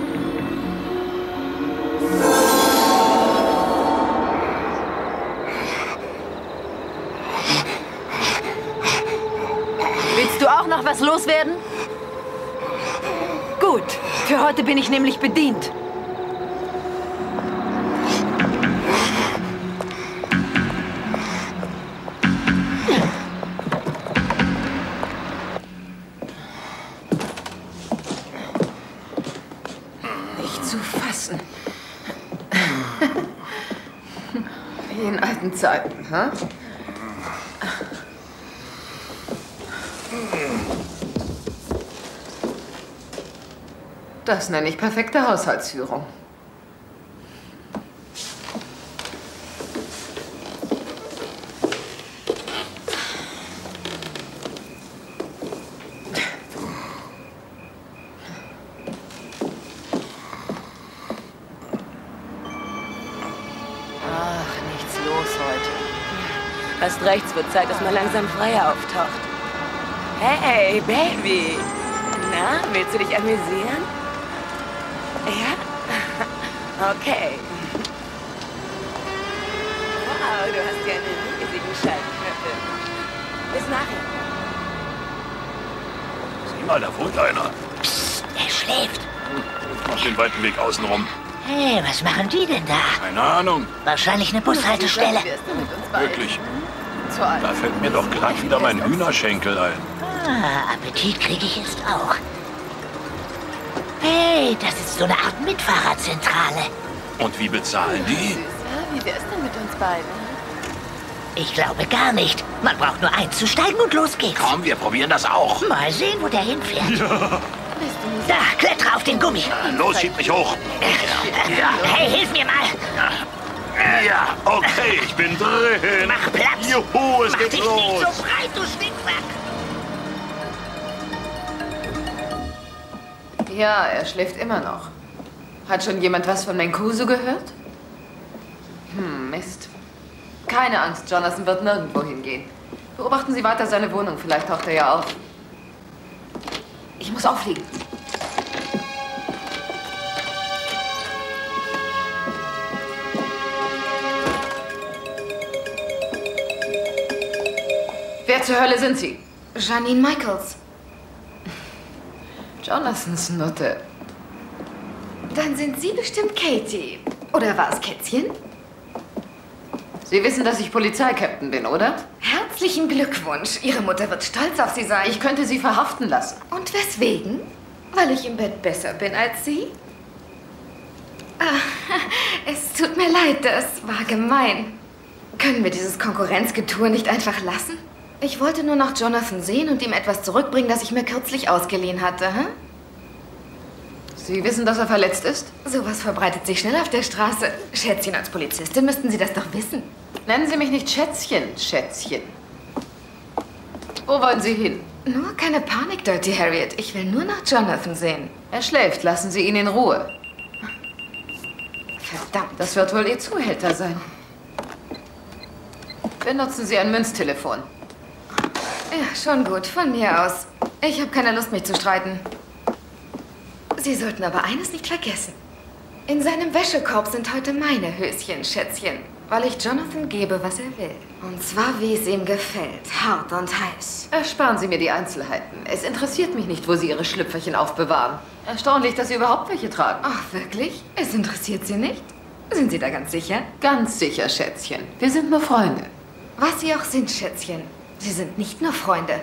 Willst du auch noch was loswerden? Gut, für heute bin ich nämlich bedient. Nicht zu fassen. Wie in alten Zeiten, ha? Das nenne ich perfekte Haushaltsführung. Ach, nichts los heute. Hast recht, es wird Zeit, dass mal langsam Freier auftaucht. Hey, Baby. Na, willst du dich amüsieren? Ja? Okay. Wow, du hast ja einen riesigen Schallknöpfe. Bis nachher. Sieh mal, da wohnt einer. Psst, er schläft. Auf den weiten Weg außenrum. Hey, was machen die denn da? Keine Ahnung. Wahrscheinlich eine Bushaltestelle. Wirklich. Da fällt mir doch gleich wieder mein Hühnerschenkel ein. Ah, Appetit kriege ich jetzt auch. Hey, das ist so eine Art Mitfahrerzentrale. Und wie bezahlen die? Wie wär's denn mit uns beiden? Ich glaube gar nicht. Man braucht nur einzusteigen und los geht's. Komm, wir probieren das auch. Mal sehen, wo der hinfährt. Ja. Da, klettere auf den Gummi. Los, schieb mich hoch. Ja. Hey, hilf mir mal. Ja, okay, ich bin drin. Mach Platz. Juhu, es Mach geht dich los. nicht so breit, du Schnicksack. Ja, er schläft immer noch. Hat schon jemand was von Mancuso gehört? Hm, Mist. Keine Angst, Jonathan wird nirgendwo hingehen. Beobachten Sie weiter seine Wohnung, vielleicht taucht er ja auf. Ich muss auffliegen. Wer zur Hölle sind Sie? Janine Michaels. Jonathans Nutte. Dann sind Sie bestimmt Katie. Oder war es Kätzchen? Sie wissen, dass ich Polizeikapitän bin, oder? Herzlichen Glückwunsch. Ihre Mutter wird stolz auf Sie sein. Ich könnte Sie verhaften lassen. Und weswegen? Weil ich im Bett besser bin als Sie? Ah, es tut mir leid, das war gemein. Können wir dieses Konkurrenzgetue nicht einfach lassen? Ich wollte nur nach Jonathan sehen und ihm etwas zurückbringen, das ich mir kürzlich ausgeliehen hatte, hm? Sie wissen, dass er verletzt ist? Sowas verbreitet sich schnell auf der Straße. Schätzchen, als Polizistin müssten Sie das doch wissen. Nennen Sie mich nicht Schätzchen, Schätzchen. Wo wollen Sie hin? Nur keine Panik, Dirty Harriet. Ich will nur nach Jonathan sehen. Er schläft. Lassen Sie ihn in Ruhe. Verdammt. Das wird wohl Ihr Zuhälter sein. Benutzen Sie ein Münztelefon. Ja, schon gut. Von mir aus. Ich habe keine Lust, mich zu streiten. Sie sollten aber eines nicht vergessen. In seinem Wäschekorb sind heute meine Höschen, Schätzchen. Weil ich Jonathan gebe, was er will. Und zwar, wie es ihm gefällt. Hart und heiß. Ersparen Sie mir die Einzelheiten. Es interessiert mich nicht, wo Sie Ihre Schlüpferchen aufbewahren. Erstaunlich, dass Sie überhaupt welche tragen. Ach, wirklich? Es interessiert Sie nicht? Sind Sie da ganz sicher? Ganz sicher, Schätzchen. Wir sind nur Freunde. Was Sie auch sind, Schätzchen. Sie sind nicht nur Freunde.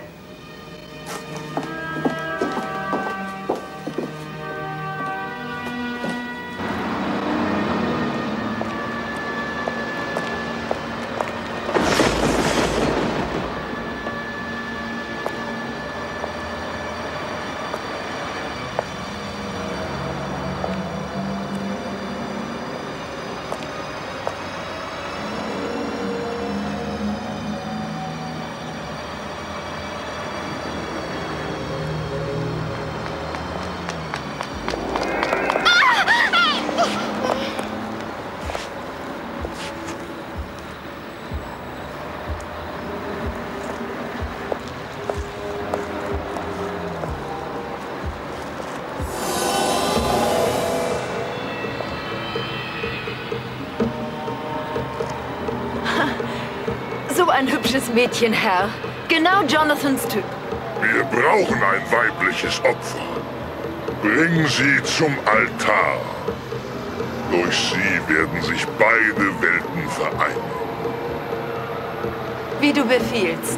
hübsches Mädchen, Herr. Genau Jonathans Typ. Wir brauchen ein weibliches Opfer. Bring sie zum Altar. Durch sie werden sich beide Welten vereinen. Wie du befiehlst.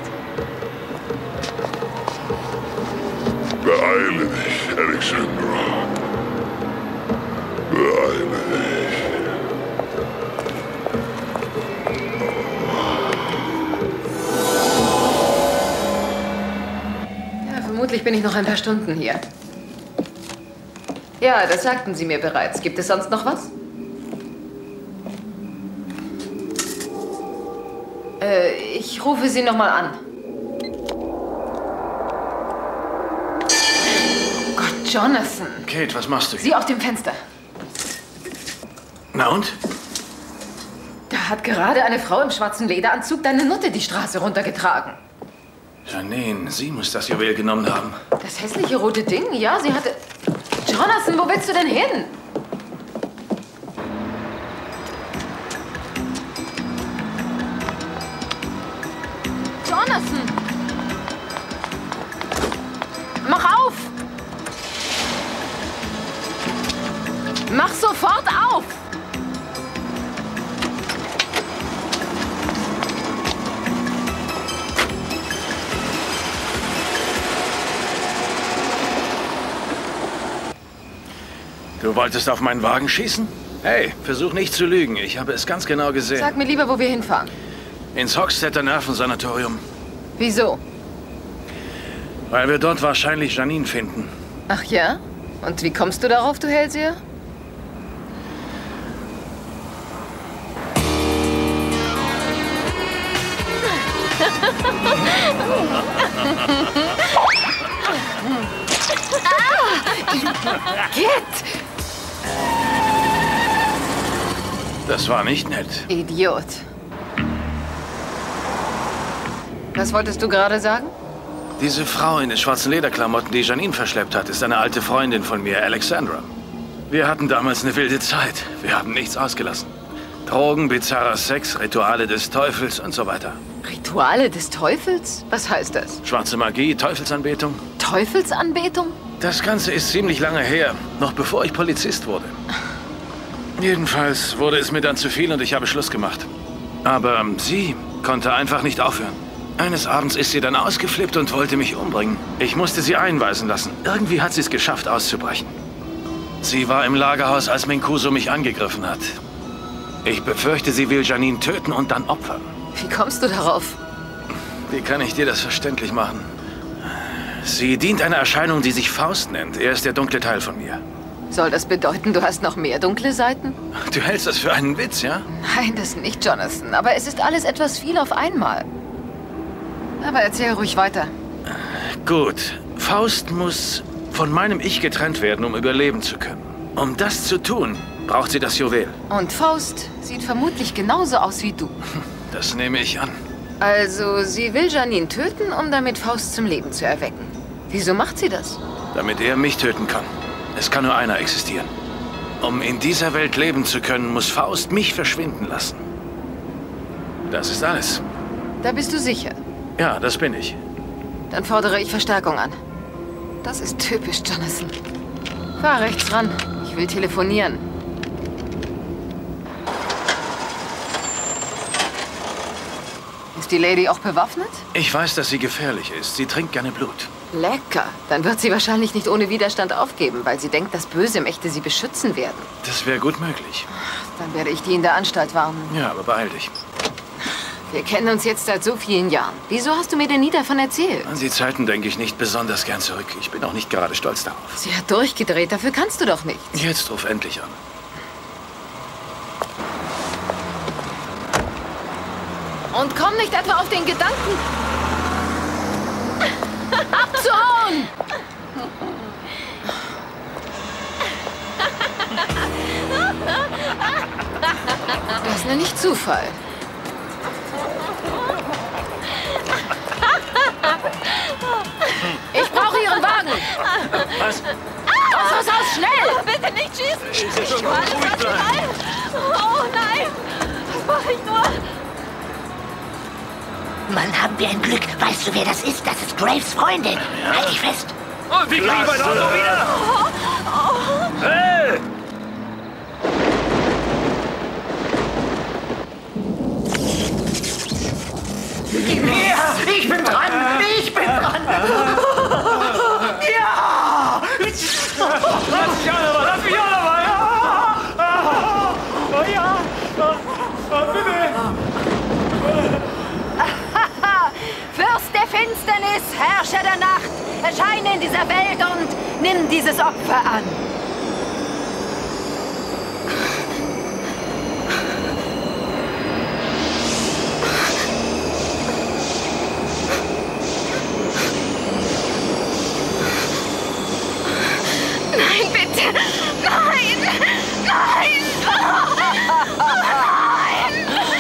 Beeile dich, Alexandra. Beeile dich. Ja, vermutlich bin ich noch ein paar Stunden hier. Ja, das sagten Sie mir bereits. Gibt es sonst noch was? Äh, ich rufe Sie noch mal an. Oh Gott, Jonathan. Kate, was machst du hier? Sie aus dem Fenster. Na und? Da hat gerade eine Frau im schwarzen Lederanzug deine Nutte die Straße runtergetragen. Janine, sie muss das Juwel genommen haben. Das hässliche rote Ding? Ja, sie hatte... Jonathan, wo willst du denn hin? Jonathan! Mach auf! Mach sofort auf! Du wolltest auf meinen Wagen schießen? Hey, versuch nicht zu lügen. Ich habe es ganz genau gesehen. Sag mir lieber, wo wir hinfahren. Ins Hochstetter Nervensanatorium. Wieso? Weil wir dort wahrscheinlich Janine finden. Ach ja? Und wie kommst du darauf, du Hellseher? Git! Das war nicht nett. Idiot. Was wolltest du gerade sagen? Diese Frau in den schwarzen Lederklamotten, die Janine verschleppt hat, ist eine alte Freundin von mir, Alexandra. Wir hatten damals eine wilde Zeit. Wir haben nichts ausgelassen. Drogen, bizarrer Sex, Rituale des Teufels und so weiter. Rituale des Teufels? Was heißt das? Schwarze Magie, Teufelsanbetung. Teufelsanbetung? Das Ganze ist ziemlich lange her, noch bevor ich Polizist wurde. Jedenfalls wurde es mir dann zu viel und ich habe Schluss gemacht. Aber sie konnte einfach nicht aufhören. Eines Abends ist sie dann ausgeflippt und wollte mich umbringen. Ich musste sie einweisen lassen. Irgendwie hat sie es geschafft, auszubrechen. Sie war im Lagerhaus, als Mancuso mich angegriffen hat. Ich befürchte, sie will Janine töten und dann opfern. Wie kommst du darauf? Wie kann ich dir das verständlich machen? Sie dient einer Erscheinung, die sich Faust nennt. Er ist der dunkle Teil von mir. Soll das bedeuten, du hast noch mehr dunkle Seiten? Du hältst das für einen Witz, ja? Nein, das nicht, Jonathan. Aber es ist alles etwas viel auf einmal. Aber erzähl ruhig weiter. Gut. Faust muss von meinem Ich getrennt werden, um überleben zu können. Um das zu tun, braucht sie das Juwel. Und Faust sieht vermutlich genauso aus wie du. Das nehme ich an. Also, sie will Janine töten, um damit Faust zum Leben zu erwecken. Wieso macht sie das? Damit er mich töten kann. Es kann nur einer existieren. Um in dieser Welt leben zu können, muss Faust mich verschwinden lassen. Das ist alles. Da bist du sicher? Ja, das bin ich. Dann fordere ich Verstärkung an. Das ist typisch, Jonathan. Fahr rechts ran. Ich will telefonieren. Ist die Lady auch bewaffnet? Ich weiß, dass sie gefährlich ist. Sie trinkt gerne Blut. Lecker. Dann wird sie wahrscheinlich nicht ohne Widerstand aufgeben, weil sie denkt, dass böse Mächte sie beschützen werden. Das wäre gut möglich. Dann werde ich die in der Anstalt warnen. Ja, aber beeil dich. Wir kennen uns jetzt seit so vielen Jahren. Wieso hast du mir denn nie davon erzählt? An die Zeiten denke ich nicht besonders gern zurück. Ich bin auch nicht gerade stolz darauf. Sie hat durchgedreht. Dafür kannst du doch nichts. Jetzt ruf endlich an. Und komm nicht etwa auf den Gedanken, abzuhauen! Das nenne ich Zufall. Ich brauche Ihren Wagen! Was? Aus, aus, aus, schnell! Bitte nicht schießen! Schieße schon, Ich war alles ruhig bleiben. rein! Oh nein! Was mache ich nur? Mann, haben wir ein Glück. Weißt du, wer das ist? Das ist Graves Freundin. Ja. Halt dich fest. Und wie kriegen wir das Auto wieder? Oh, oh. Hey! Ja, ich bin dran. Ich bin dran. Ja! Lass mich auch noch mal. Lass mich auch noch mal. Ja! Oh ja! Oh, bitte! Fürst der Finsternis, Herrscher der Nacht, erscheine in dieser Welt und nimm dieses Opfer an. Nein, bitte! Nein! Nein! Nein!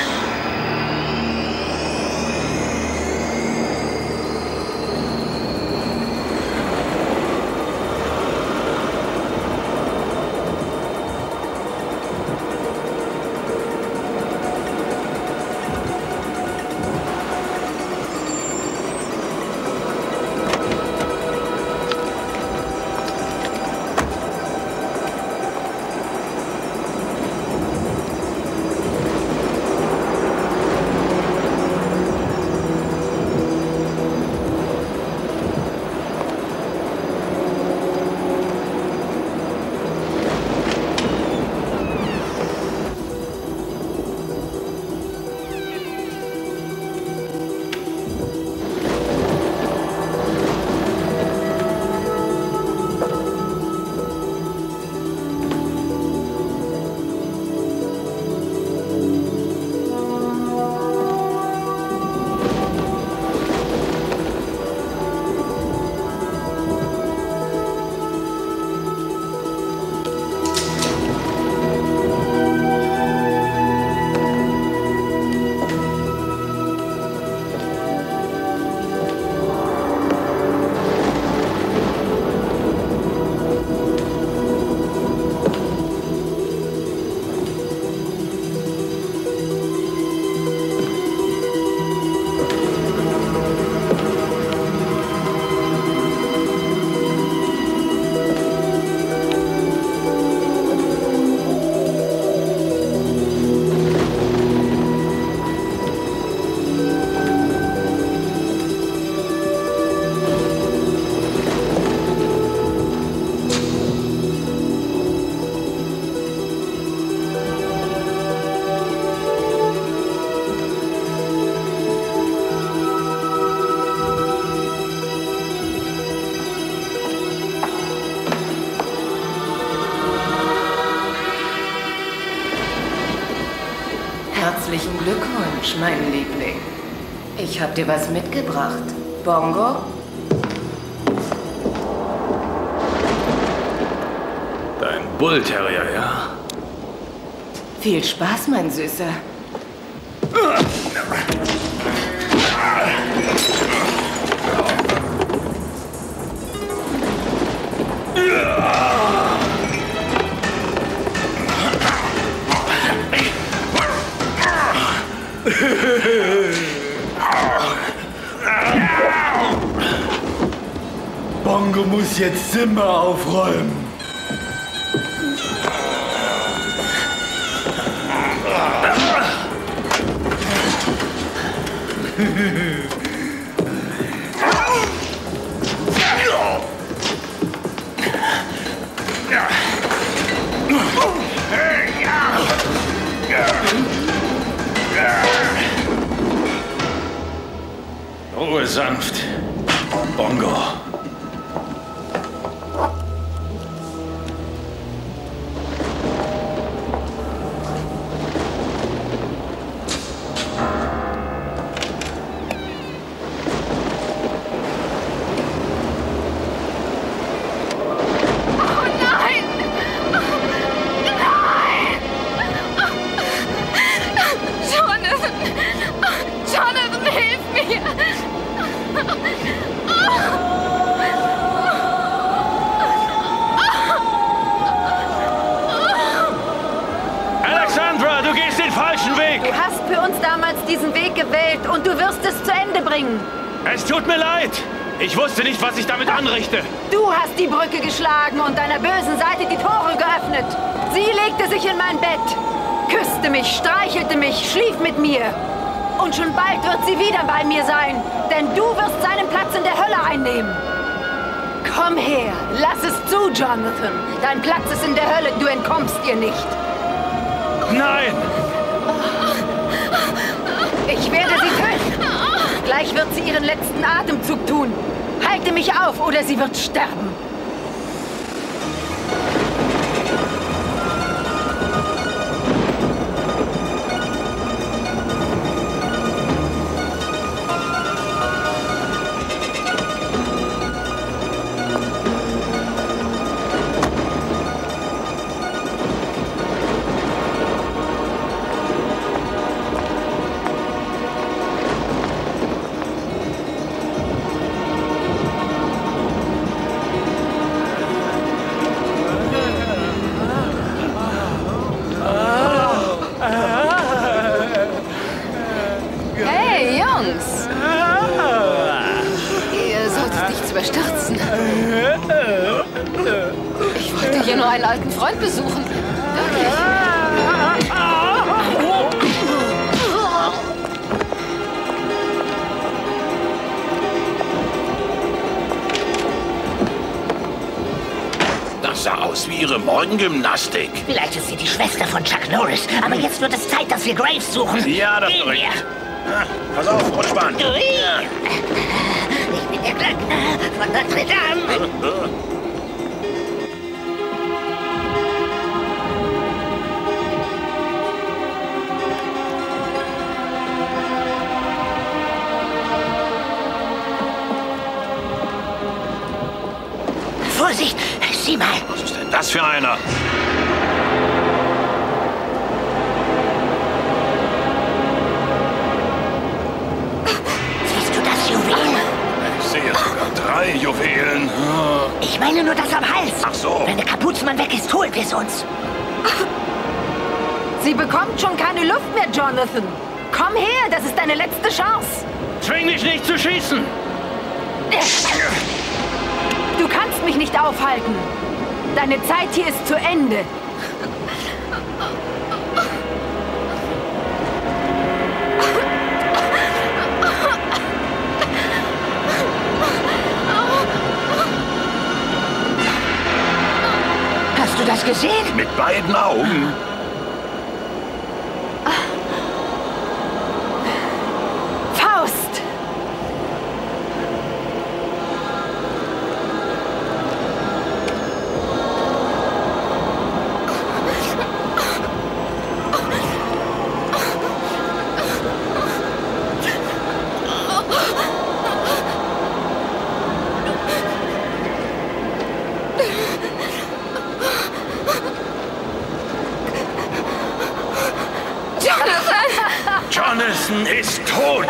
Herzlichen Glückwunsch, mein Liebling. Ich hab dir was mitgebracht. Bongo? Dein Bullterrier, ja? Viel Spaß, mein Süßer. Bongo muss jetzt Zimmer aufräumen. Ruhe sanft, Bongo. damals diesen Weg gewählt und du wirst es zu Ende bringen. Es tut mir leid. Ich wusste nicht, was ich damit anrichte. Du hast die Brücke geschlagen und deiner bösen Seite die Tore geöffnet. Sie legte sich in mein Bett, küsste mich, streichelte mich, schlief mit mir. Und schon bald wird sie wieder bei mir sein, denn du wirst seinen Platz in der Hölle einnehmen. Komm her, lass es zu, Jonathan. Dein Platz ist in der Hölle, du entkommst ihr nicht. Nein! Ich werde sie töten. Gleich wird sie ihren letzten Atemzug tun. Halte mich auf, oder sie wird sterben. Einen alten Freund besuchen. Wirklich. Das sah aus wie ihre Morgengymnastik. Vielleicht ist sie die Schwester von Chuck Norris. Aber jetzt wird es Zeit, dass wir Graves suchen. Ja, das Gehen bringt. wir. Ah, pass auf, Rutschbahn. Ja. Ich bin der Glöckner von Notre Dame. Vorsicht! Sieh mal! Was ist denn das für einer? Siehst du das Juwel? Ich sehe sogar drei Juwelen. Ich meine nur das am Hals. Ach so. Wenn der Kapuzenmann weg ist, holen wir es uns. Sie bekommt schon keine Luft mehr, Jonathan. Komm her, das ist deine letzte Chance. Zwing dich nicht zu schießen! Du kannst mich nicht aufhalten. Deine Zeit hier ist zu Ende. Hast du das gesehen? Mit beiden Augen. Faust! Jonathan ist tot!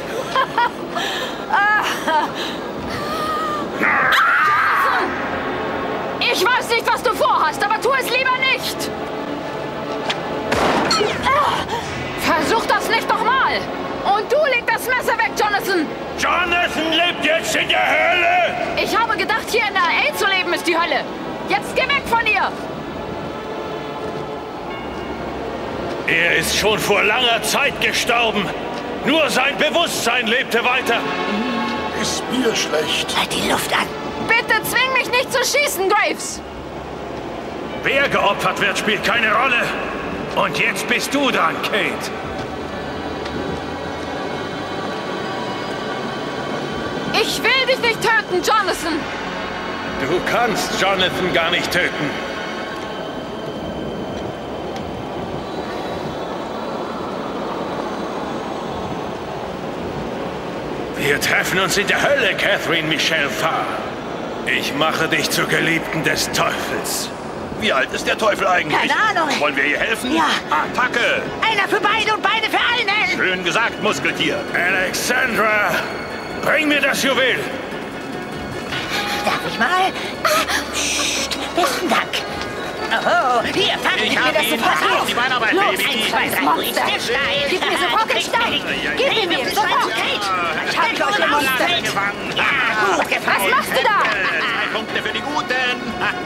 Ich weiß nicht, was du vorhast, aber tu es lieber nicht! Versuch das nicht nochmal! Und du leg das Messer weg, Jonathan! Jonathan lebt jetzt in der Hölle! Ich habe gedacht, hier in L A zu leben ist die Hölle! Jetzt geh weg von ihr! Er ist schon vor langer Zeit gestorben. Nur sein Bewusstsein lebte weiter. Ist mir schlecht. Halt die Luft an. Bitte zwing mich nicht zu schießen, Graves! Wer geopfert wird, spielt keine Rolle. Und jetzt bist du dran, Kate. Ich will dich nicht töten, Jonathan! Du kannst Jonathan gar nicht töten. Wir treffen uns in der Hölle, Catherine Michelle Farr. Ich mache dich zur Geliebten des Teufels. Wie alt ist der Teufel eigentlich? Keine Ahnung. Wollen wir ihr helfen? Ja. Attacke! Einer für beide und beide für einen! Schön gesagt, Muskeltier. Alexandra, bring mir das Juwel. Darf ich mal? Psst, besten Dank. Oh, hier, fang Gib mir das sofort her! Die Beinarbeit, Los, Baby. ein scheiß Monster! Gib mir sofort den Stein! Gib ihn mir, sofort! Ich hab euch, ihr Monster! Ja, gut gefallen! Was machst du da? Zwei Punkte für die Guten!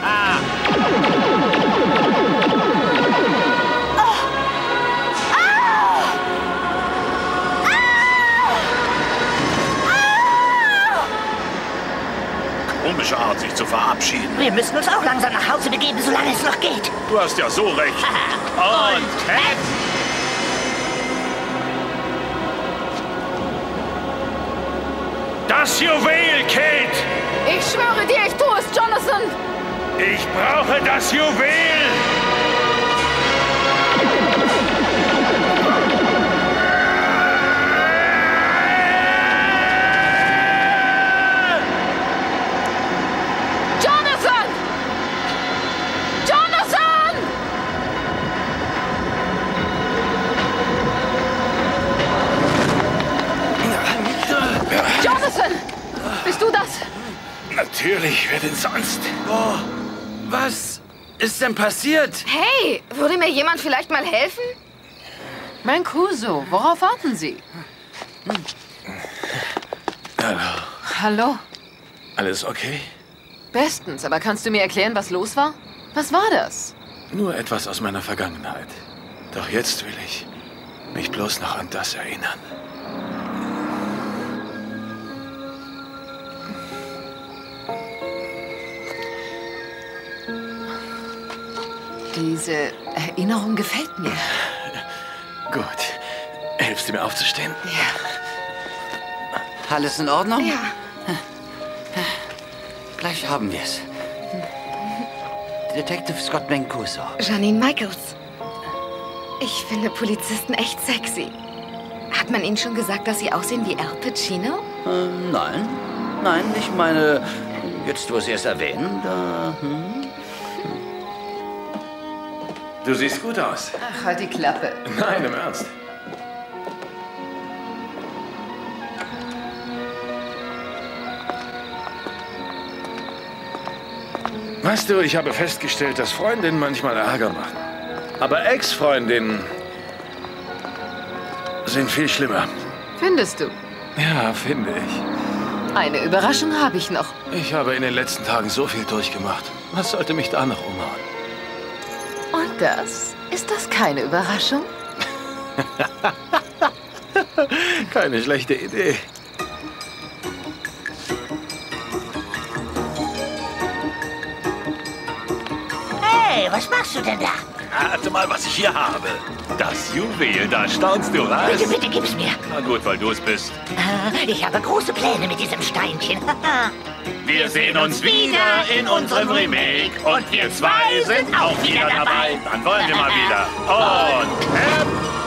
Komische Art, sich zu verabschieden. Wir müssen uns auch langsam nach Hause begeben, solange es noch geht. Du hast ja so recht. Und Head! Das Juwel, Kate! Ich schwöre dir, ich tue es, Jonathan! Ich brauche das Juwel! Jonathan! Jonathan! Jonathan! Bist du das? Natürlich, wer denn sonst? Oh, was ist denn passiert? Hey, würde mir jemand vielleicht mal helfen? Mancuso, worauf warten Sie? Hallo. Hallo? Alles okay? Bestens, aber kannst du mir erklären, was los war? Was war das? Nur etwas aus meiner Vergangenheit. Doch jetzt will ich mich bloß noch an das erinnern. Diese Erinnerung gefällt mir. Gut. Hilfst du mir aufzustehen? Ja. Alles in Ordnung? Ja. Gleich haben wir es. Detective Scott Mancuso. Janine Michaels. Ich finde Polizisten echt sexy. Hat man Ihnen schon gesagt, dass Sie aussehen wie Al Pacino? Äh, nein. Nein, ich meine, jetzt wo Sie es erwähnen, da... Hm? Du siehst gut aus. Ach, halt die Klappe. Nein, im Ernst. Weißt du, ich habe festgestellt, dass Freundinnen manchmal Ärger machen. Aber Ex-Freundinnen sind viel schlimmer. Findest du? Ja, finde ich. Eine Überraschung habe ich noch. Ich habe in den letzten Tagen so viel durchgemacht. Was sollte mich da noch umhauen? Und das? Ist das keine Überraschung? Keine schlechte Idee. Hey, was machst du denn da? Warte mal, was ich hier habe. Das Juwel, da staunst du, was? Bitte, bitte, gib's mir. Na gut, weil du es bist. Äh, ich habe große Pläne mit diesem Steinchen. Wir sehen uns wieder in unserem Remake. Und wir zwei sind auch wieder dabei. Dann wollen wir mal wieder. Und...